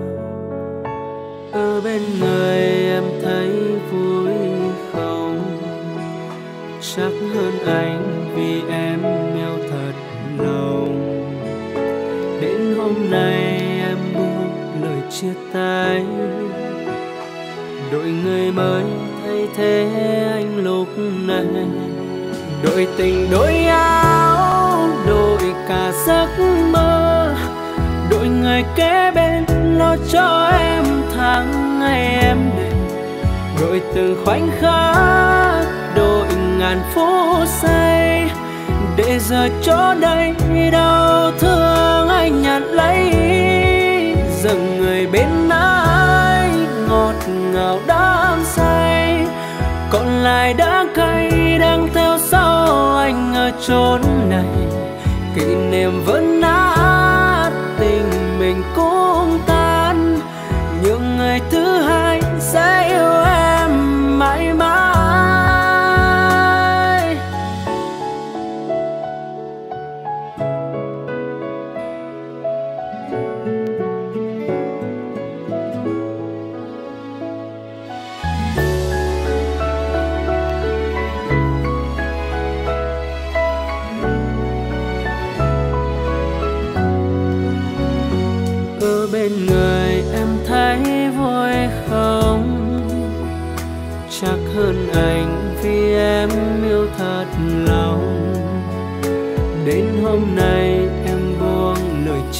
S3: Ở bên người em thấy vui không? Chắc hơn anh vì em yêu thật lòng. Đến hôm nay em buông lời chia tay, đổi người mới thay thế anh lúc này. Đổi tình đổi áo, đổi cả giấc mơ, đổi người kế bên lo cho em tháng ngày em đêm. Đổi từng khoảnh khắc, đổi ngàn phút giây, để giờ chỗ đây đau thương anh nhận lấy. Dừng người bên anh ngọt ngào đắm say, còn lại đã cay đang theo sau anh ở chốn này. Kỷ niệm vẫn nát, tình mình cũng tan, nhưng người thứ hai sẽ yêu em mãi mãi.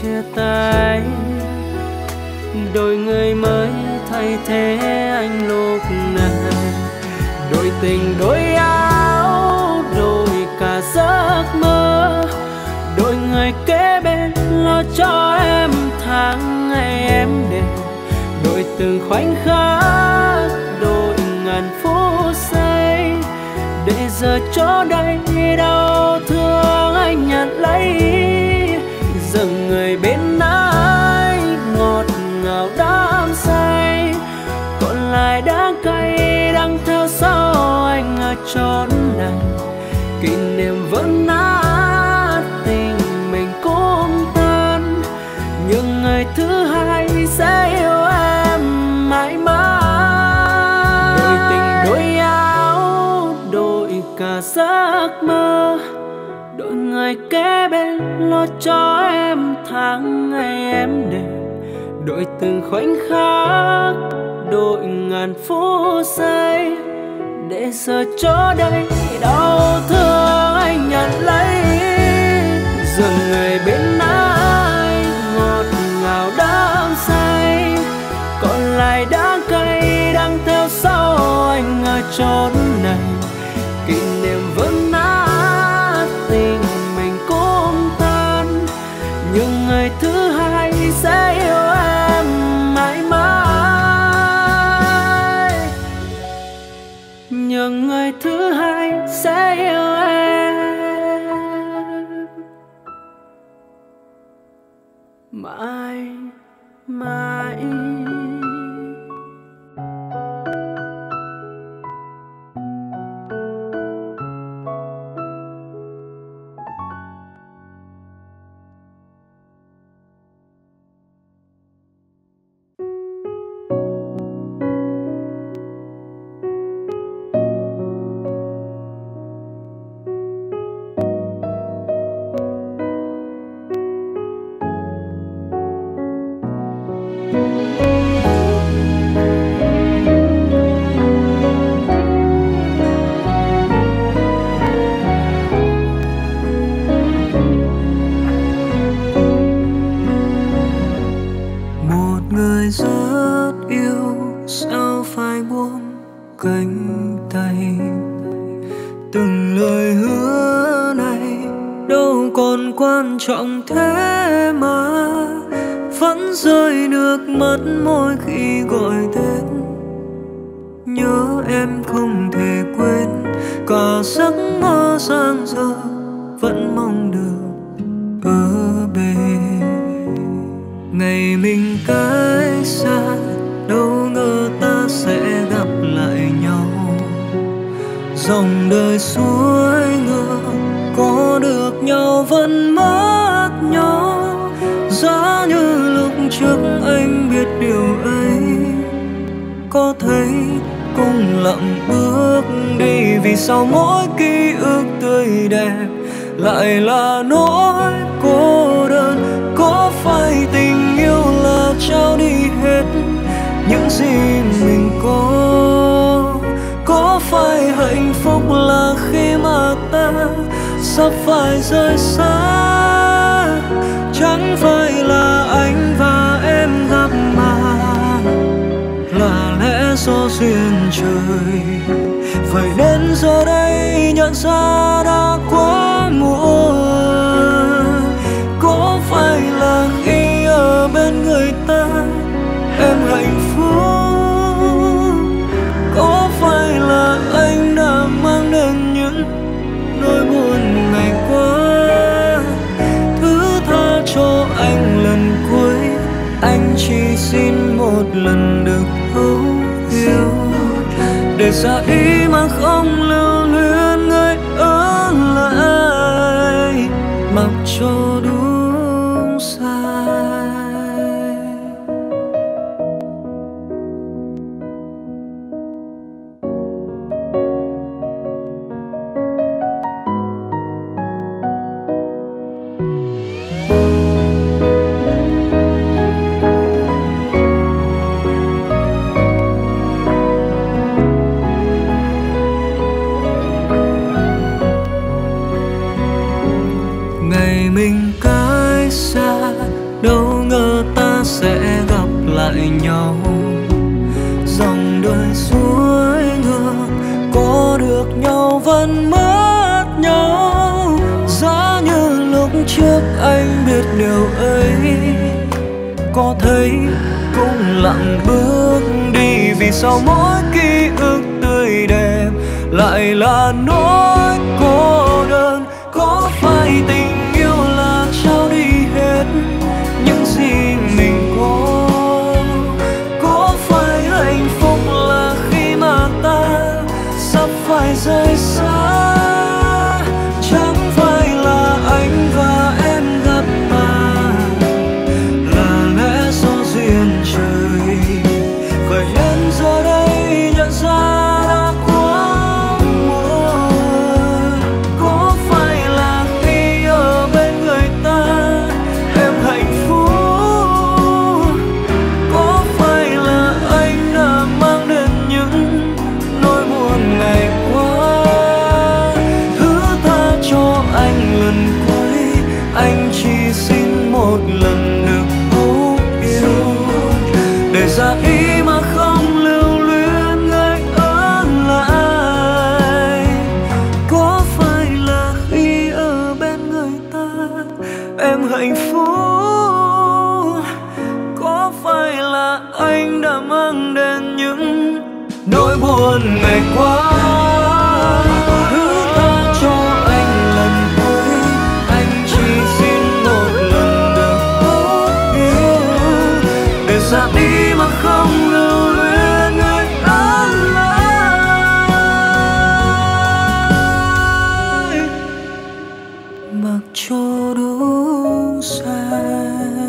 S3: chia tay, đôi người mới thay thế anh lúc này. Đôi tình đôi áo, đôi cả giấc mơ, đôi người kế bên lo cho em tháng ngày em đều. Đôi từng khoảnh khắc, đôi ngàn phút giây, để giờ chỗ đây đau thương anh nhận lấy. Giờ người bên anh ngọt ngào đắm say, còn lại đắng cay đang theo sau anh ở chốn này. Kỷ niệm vẫn nát, tình mình cũng tan, nhưng ngày thứ hai sẽ yêu em mãi mãi. Đôi tình đôi áo, đôi cả giấc mơ, đôi người kế bên lo cho em tháng ngày em đều. Đôi từng khoảnh khắc, đôi ngàn phút giây, để giờ chỗ đây đau thương anh nhận lấy. Giờ người bên anh ngọt ngào đắm say, còn lại đắng cay đang theo sau anh ở chốn này. Kỷ niệm vẫn nát, tình mình cũng tan, nhưng ngày thứ hai sẽ yêu em mãi mãi. Nhưng ngày thứ hai sẽ yêu em mãi mãi. Trọng thế mà vẫn rơi nước mắt mỗi khi gọi tên. Nhớ em không thể quên, cả giấc mơ giang dở vẫn mong được ở bên. Ngày mình cách xa, đâu ngờ ta sẽ gặp lại nhau. Dòng đời suối ngược, có được nhau vẫn mất nhau. Giá như lúc trước anh biết điều ấy, có thấy cùng lặng bước đi. Vì sao mỗi ký ức tươi đẹp lại là nỗi cô đơn? Có phải tình yêu là trao đi hết những gì mình có? Có phải hạnh phúc là khi mà ta sắp phải rời xa? Chẳng phải là anh và em gặp mà là lẽ do duyên trời. Vậy đến giờ đây nhận ra đã quá muộn. Có phải là khi ở bên người ta em hạnh phúc? Có phải là anh đã mang đến những nỗi buồn ngày qua? Thứ tha cho anh lần cuối, anh chỉ xin một lần được thấu hiểu. Để ra ý mà không lưu luyến người ở lại, mặc cho đúng sai.
S1: anh biết điều ấy, có thấy cũng lặng bước đi. Vì sao mỗi ký ức tươi đẹp lại là nỗi cô đơn? Có phải tình yêu là trao đi hết những gì mình có? Có phải hạnh phúc là khi mà ta sắp phải rời xa? Chẳng phải là anh và em gặp ta là lẽ do duyên trời, vậy em giờ đây nhận ra đã quá muộn. Có phải là khi ở bên người ta em hạnh phúc? Có phải là anh đã mang đến những nỗi buồn ngày qua? Thứ tha cho anh lần cuối, anh chỉ xin một lần được thấu yêu, để ra ý mà không lưu luyến người ở lại. Có phải là khi ở bên người ta em hạnh phúc? Có phải là anh đã mang đến những nỗi buồn ngày qua? Thứ tha cho anh lần cuối, anh chỉ xin một lần được thấu yêu, để ra đi mà không lưu luyến người ở lại. Mặc cho đủ dài.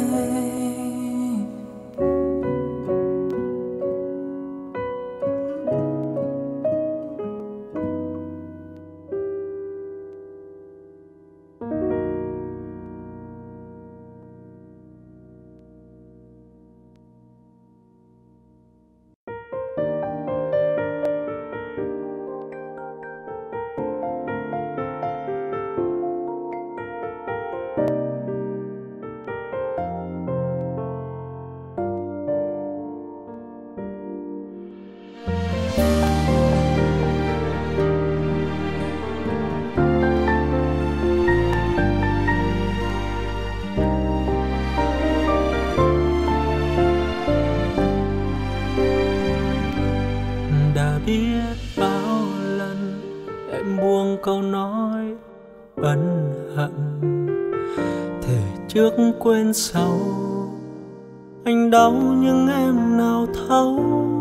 S3: Đã biết bao lần em buông câu nói ân hận, thề trước quên sau. Anh đau nhưng em nào thấu,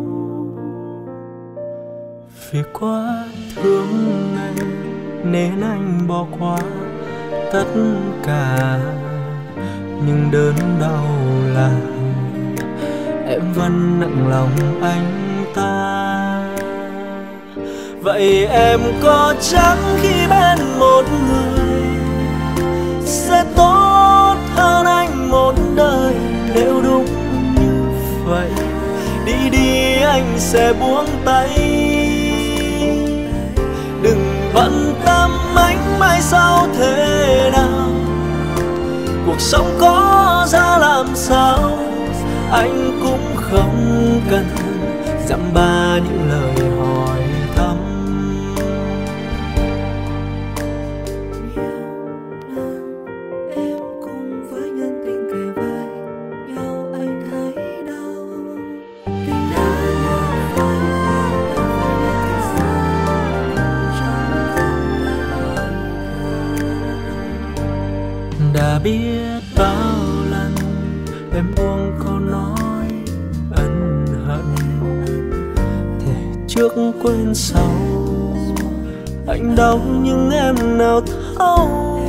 S3: vì quá thương anh nên anh bỏ qua tất cả. Nhưng đớn đau là em vẫn nặng lòng anh ta. Vậy em có chắc khi bên một người sẽ tốt hơn anh một đời? Nếu đúng như vậy, đi đi anh sẽ buông tay. Đừng bận tâm anh mai sau thế nào, cuộc sống có ra làm sao, anh cũng không cần dăm ba những lời hỏi thăm. Đã biết bao lần em buông câu nói ân hận, thề trước quên sau. Anh đau nhưng em nào thấu,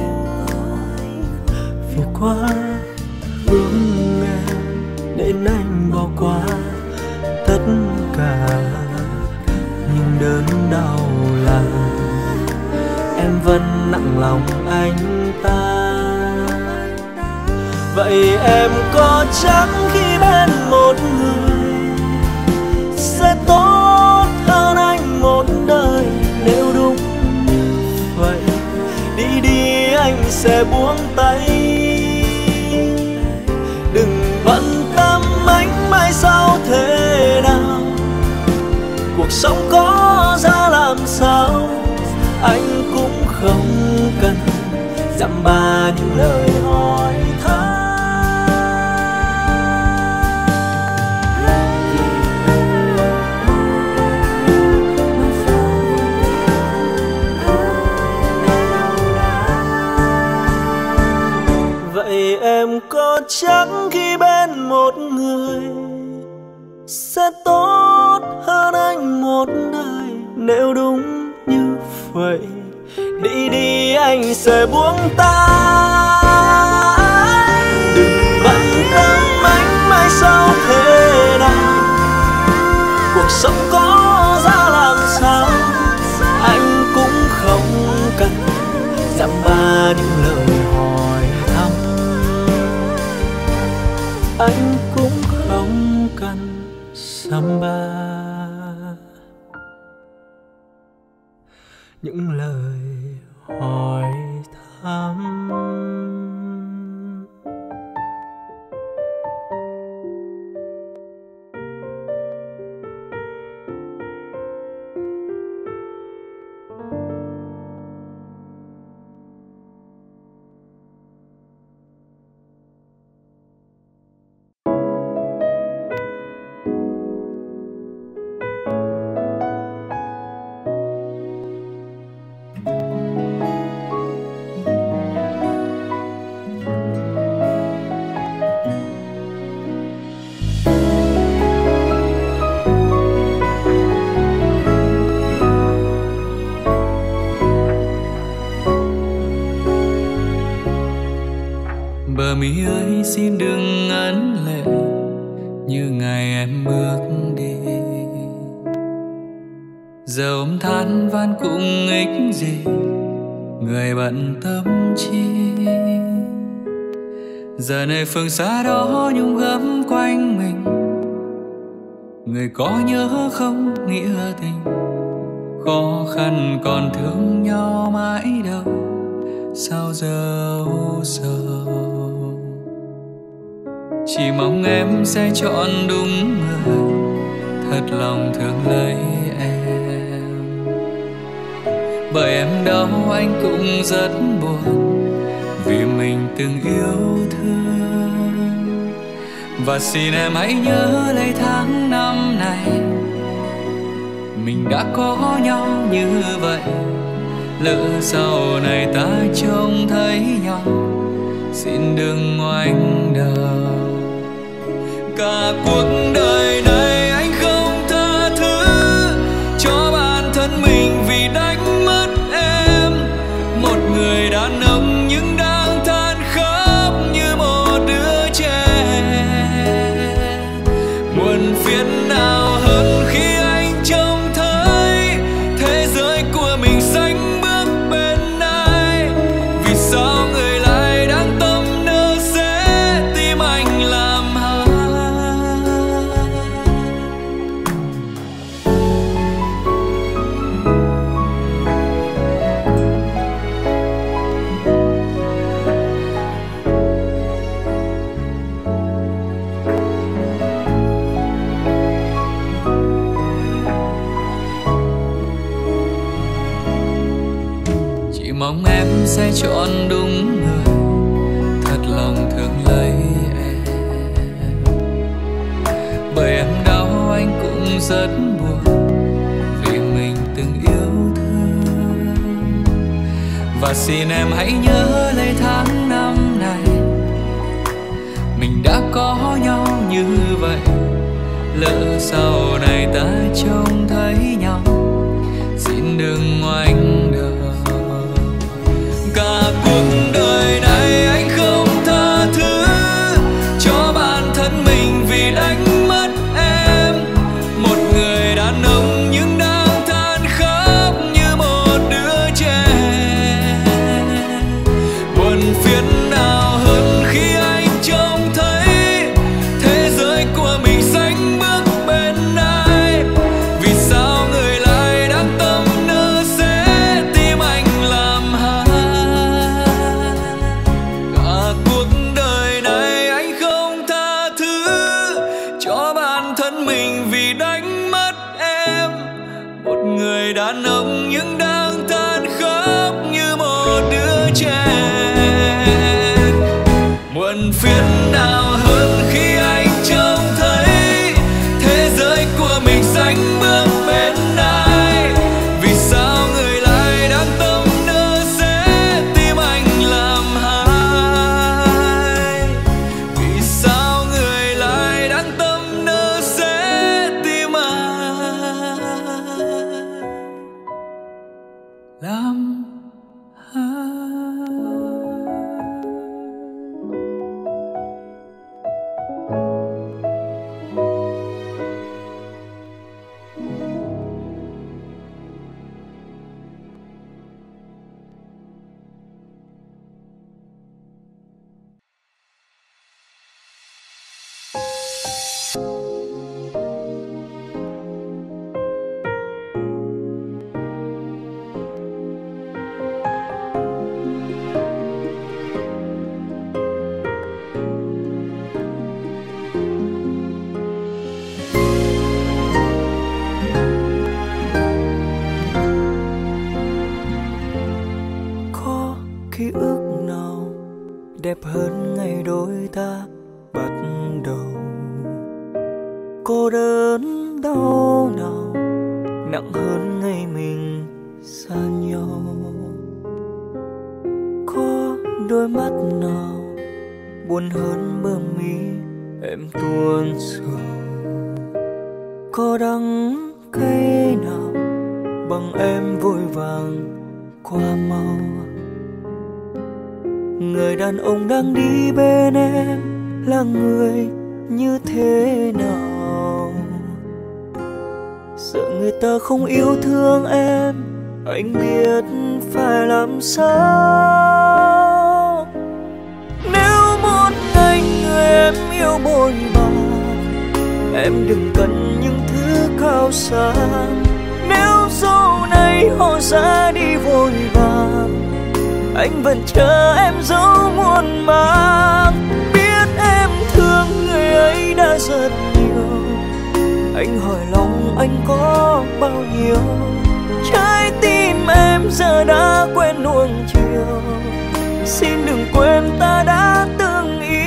S3: vì quá thương em nên anh bỏ qua tất cả. Nhưng đớn đau là em vẫn nặng lòng anh ta. Vậy em có chắc khi bên một người sẽ tốt hơn anh một đời? Nếu đúng như vậy, đi đi anh sẽ buông tay. Đừng bận tâm anh mai sau thế nào, cuộc sống có ra làm sao, anh cũng không cần dăm ba những lời hỏi đời em có chắc khi bên một người sẽ tốt hơn anh một đời. Nếu đúng như vậy, đi đi anh sẽ buông tay. Đừng bận tâm anh mãi sau thế này, cuộc sống có ra làm sao anh cũng không cần dăm ba những lời hỏi thăm. Anh cũng không cần dăm ba những lời hỏi thăm.
S2: Bờ mi ơi xin đừng ấn lệ như ngày em bước đi. Giờ ôm than van cũng ích gì, người bận tâm chi. Giờ này phương xa đó nhung gấm quanh mình, người có nhớ không nghĩa tình. Khó khăn còn thương nhau mãi đâu, sao giờ u sầu. Chỉ mong em sẽ chọn đúng người, thật lòng thương lấy em. Bởi em đau anh cũng rất buồn, vì mình từng yêu thương. Và xin em hãy nhớ lấy tháng năm này, mình đã có nhau như vậy. Lỡ sau này ta trông thấy nhau, xin đừng ngoảnh đầu. Cả cuộc đời này anh không tha thứ cho bản thân mình vì đánh mất em. Một người đàn ông nhưng đang than khóc như một đứa trẻ. Buồn phiền nào hơn khi anh trông thấy thế giới của mình xanh bước bên ai. Vì sao người lại đang tâm nỡ sẽ tim anh làm hại. Chỉ mong em sẽ chọn đúng người, thật lòng thương lấy em. Bởi em đau anh cũng rất buồn, vì mình từng yêu thương. Và xin em hãy nhớ lấy tháng năm này, mình đã có nhau như vậy. Lỡ sau này ta trông thấy nhau, xin đừng ngoảnh đầu. Cả cuộc đời này anh không tha thứ cho bản thân mình vì đánh mất em. Một người đàn ông nhưng đang than khóc như một đứa trẻ. Buồn phiền nào hơn khi anh trông thấy thế giới của mình xanh bước bên ai. Vì sao người lại đang tâm nỡ sẽ tim anh làm hại. Cả cuộc đời này anh không tha thứ cho bản thân mình vì đánh mất em. Một người đàn ông nhưng đang than khóc như một đứa trẻ. Muộn phiền nào hơn khi anh trông thấy thế giới của mình xanh bước bên ai. Vì sao người lại đang tâm nỡ sẽ tim anh làm hại.
S1: đẹp hơn ngày đôi ta bắt đầu. Cô đơn đau nào nặng hơn ngày mình xa nhau. Có đôi mắt nào buồn hơn bờ mi em tuôn sầu. Có đắng cay nào bằng em vội vàng qua mau. Người đàn ông đang đi bên em là người như thế nào? Sợ người ta không yêu thương em, anh biết phải làm sao. Nếu một ngày người em yêu bội bạc, em đừng cần những thứ cao xa. Nếu sau này họ ra đi vội vàng, anh vẫn chờ em dấu muôn màng. Biết em thương người ấy đã rất nhiều, anh hỏi lòng anh có bao nhiêu. Trái tim em giờ đã quen nuông chiều, xin đừng quên ta đã từng yêu.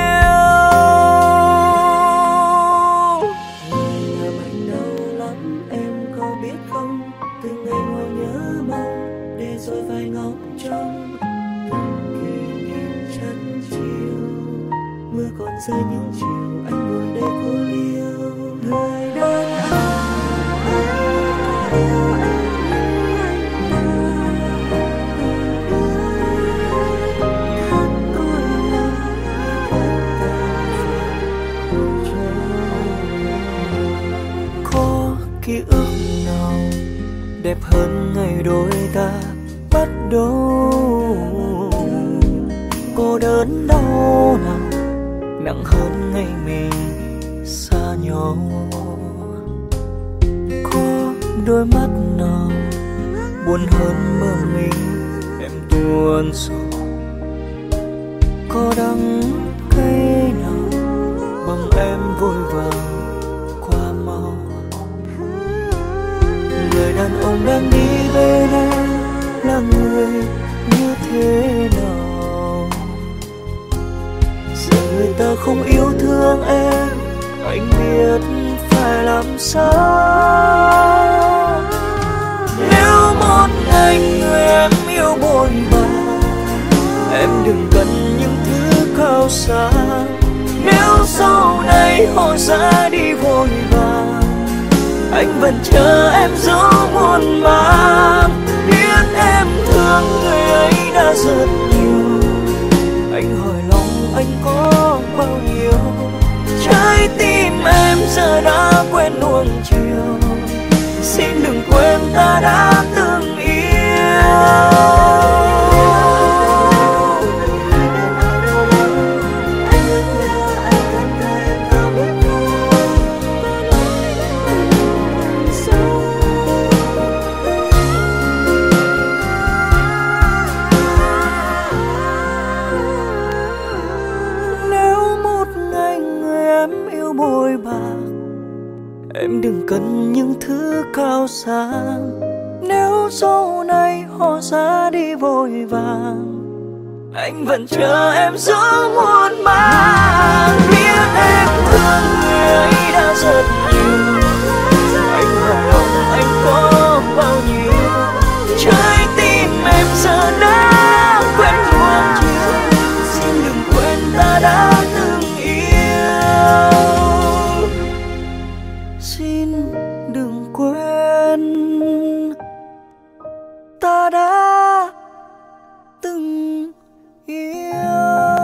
S1: Người làm anh đau lắm em có biết không? Từng ngày ngồi nhớ mong để rồi phải ngóng trông từng kỷ niệm chân chiều. Mưa còn rơi những chiều anh ngồi đây cô liêu. Người đàn ông yêu em ký ức nào đẹp hơn ngày đôi ta bắt đầu. Cô đớn đau nào nặng hơn ngày mình xa nhau. Có đôi mắt nào buồn hơn bờ mình em tuôn sầu. Có đắng cay nào bằng em vội vàng qua mau. Người đàn ông đang đi bên em là người như thế nào? Sợ người ta không yêu thương em, anh biết phải làm sao. Nếu một ngày người em yêu bội bạc, em đừng cần những thứ cao xa. Nếu sau này họ ra đi vội vàng, anh vẫn chờ em dấu muôn màng. Biết em thương người ấy đã rất nhiều, anh hỏi lòng anh có bao nhiêu. Trái tim em giờ đã quen nuông chiều, xin đừng quên ta đã từng yêu. Em đừng cần những thứ cao xa. Nếu sau này họ ra đi vội vàng, anh vẫn chờ em dấu muôn màng. Biết em thương người ấy đã rất nhiều, anh hỏi lòng anh có bao nhiêu. Trái tim em giờ đã quen nuông chiều, xin đừng quên ta đã từng yêu. Xin đừng quên ta đã từng yêu.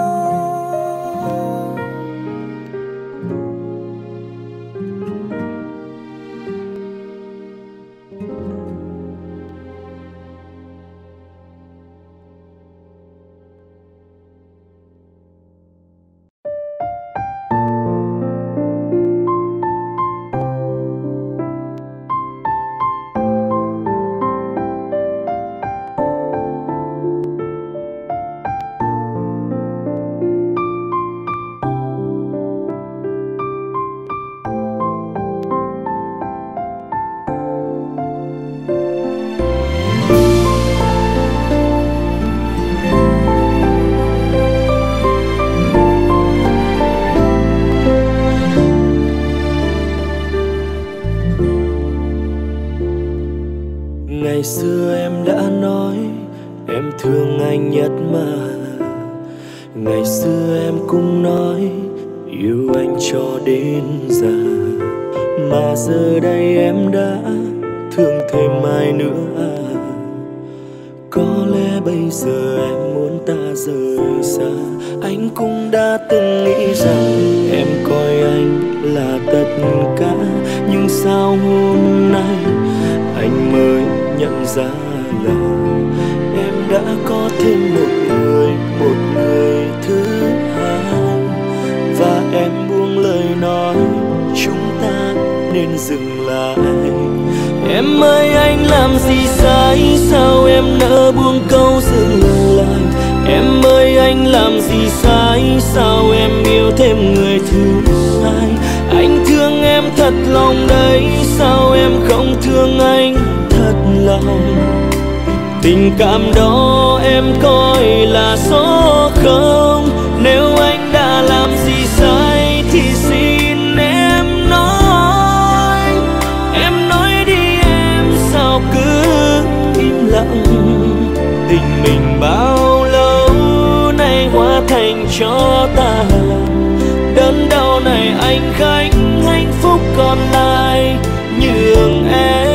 S3: xưa em đã nói em thương anh nhất mà. Ngày xưa em cũng nói yêu anh cho đến già. Mà giờ đây em đã thương thêm ai nữa à? Có lẽ bây giờ em muốn ta rời xa. Anh cũng đã từng nghĩ rằng em coi anh là tất cả, nhưng sao hôm nay anh mới nhận ra là em đã có thêm một người, một người thứ hai. Và em buông lời nói chúng ta nên dừng lại. Em ơi anh làm gì sai, sao em nỡ buông câu dừng lại. Em ơi anh làm gì sai, sao em yêu thêm người thứ hai. Anh thương em thật lòng đấy, sao em không thương anh thật lòng. Tình cảm đó em coi là số không. Nếu anh đã làm gì sai thì xin em nói. Em nói đi em, sao cứ im lặng. Tình mình bao lâu nay hóa thành cho tàn. Đớn đau này anh gánh, hạnh phúc còn lại nhường em.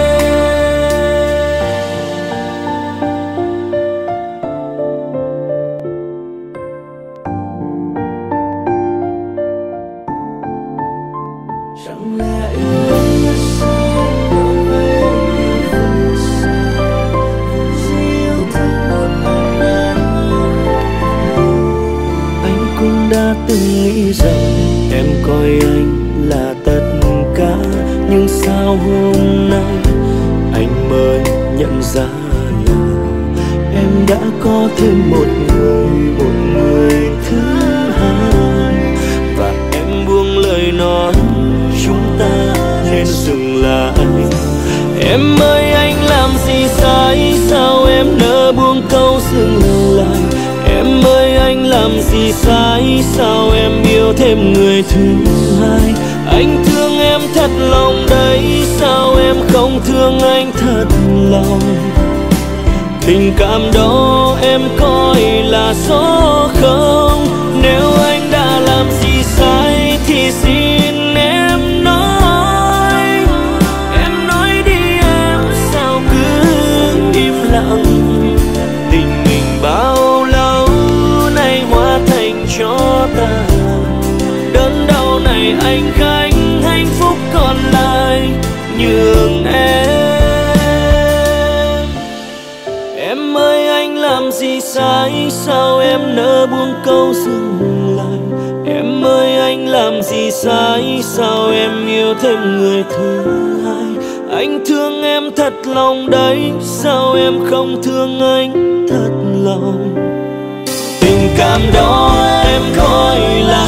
S3: Chẳng lẽ yêu anh là sao đối với em như vậy sao? Chỉ yêu thương một anh anh cũng đã từng nghĩ rằng em coi anh là tất cả, nhưng sao hôm nay anh mới nhận ra là em đã có thêm một người, một người thứ hai. Và em buông lời nói chúng ta nên dừng lại. Em ơi anh làm gì sai, sao em nỡ buông câu dừng lại. Em ơi anh làm gì sai, sao em yêu thêm người thứ hai. Anh thương em thật lòng đấy, sao em không thương anh thật lòng. Tình cảm đó em coi là số không. Nếu anh đã làm gì sai thì xin em nói. Em nói đi em, sao cứ im lặng. Tình mình bao lâu nay hóa thành cho ta. Đớn đau này anh gánh, hạnh phúc còn lại nhường em. Em ơi anh làm gì sai, sao em nỡ buông câu dừng lại. Em ơi anh làm gì sai, sao em yêu thêm người thứ hai. Anh thương em thật lòng đấy, sao em không thương anh thật lòng. Tình cảm đó em coi là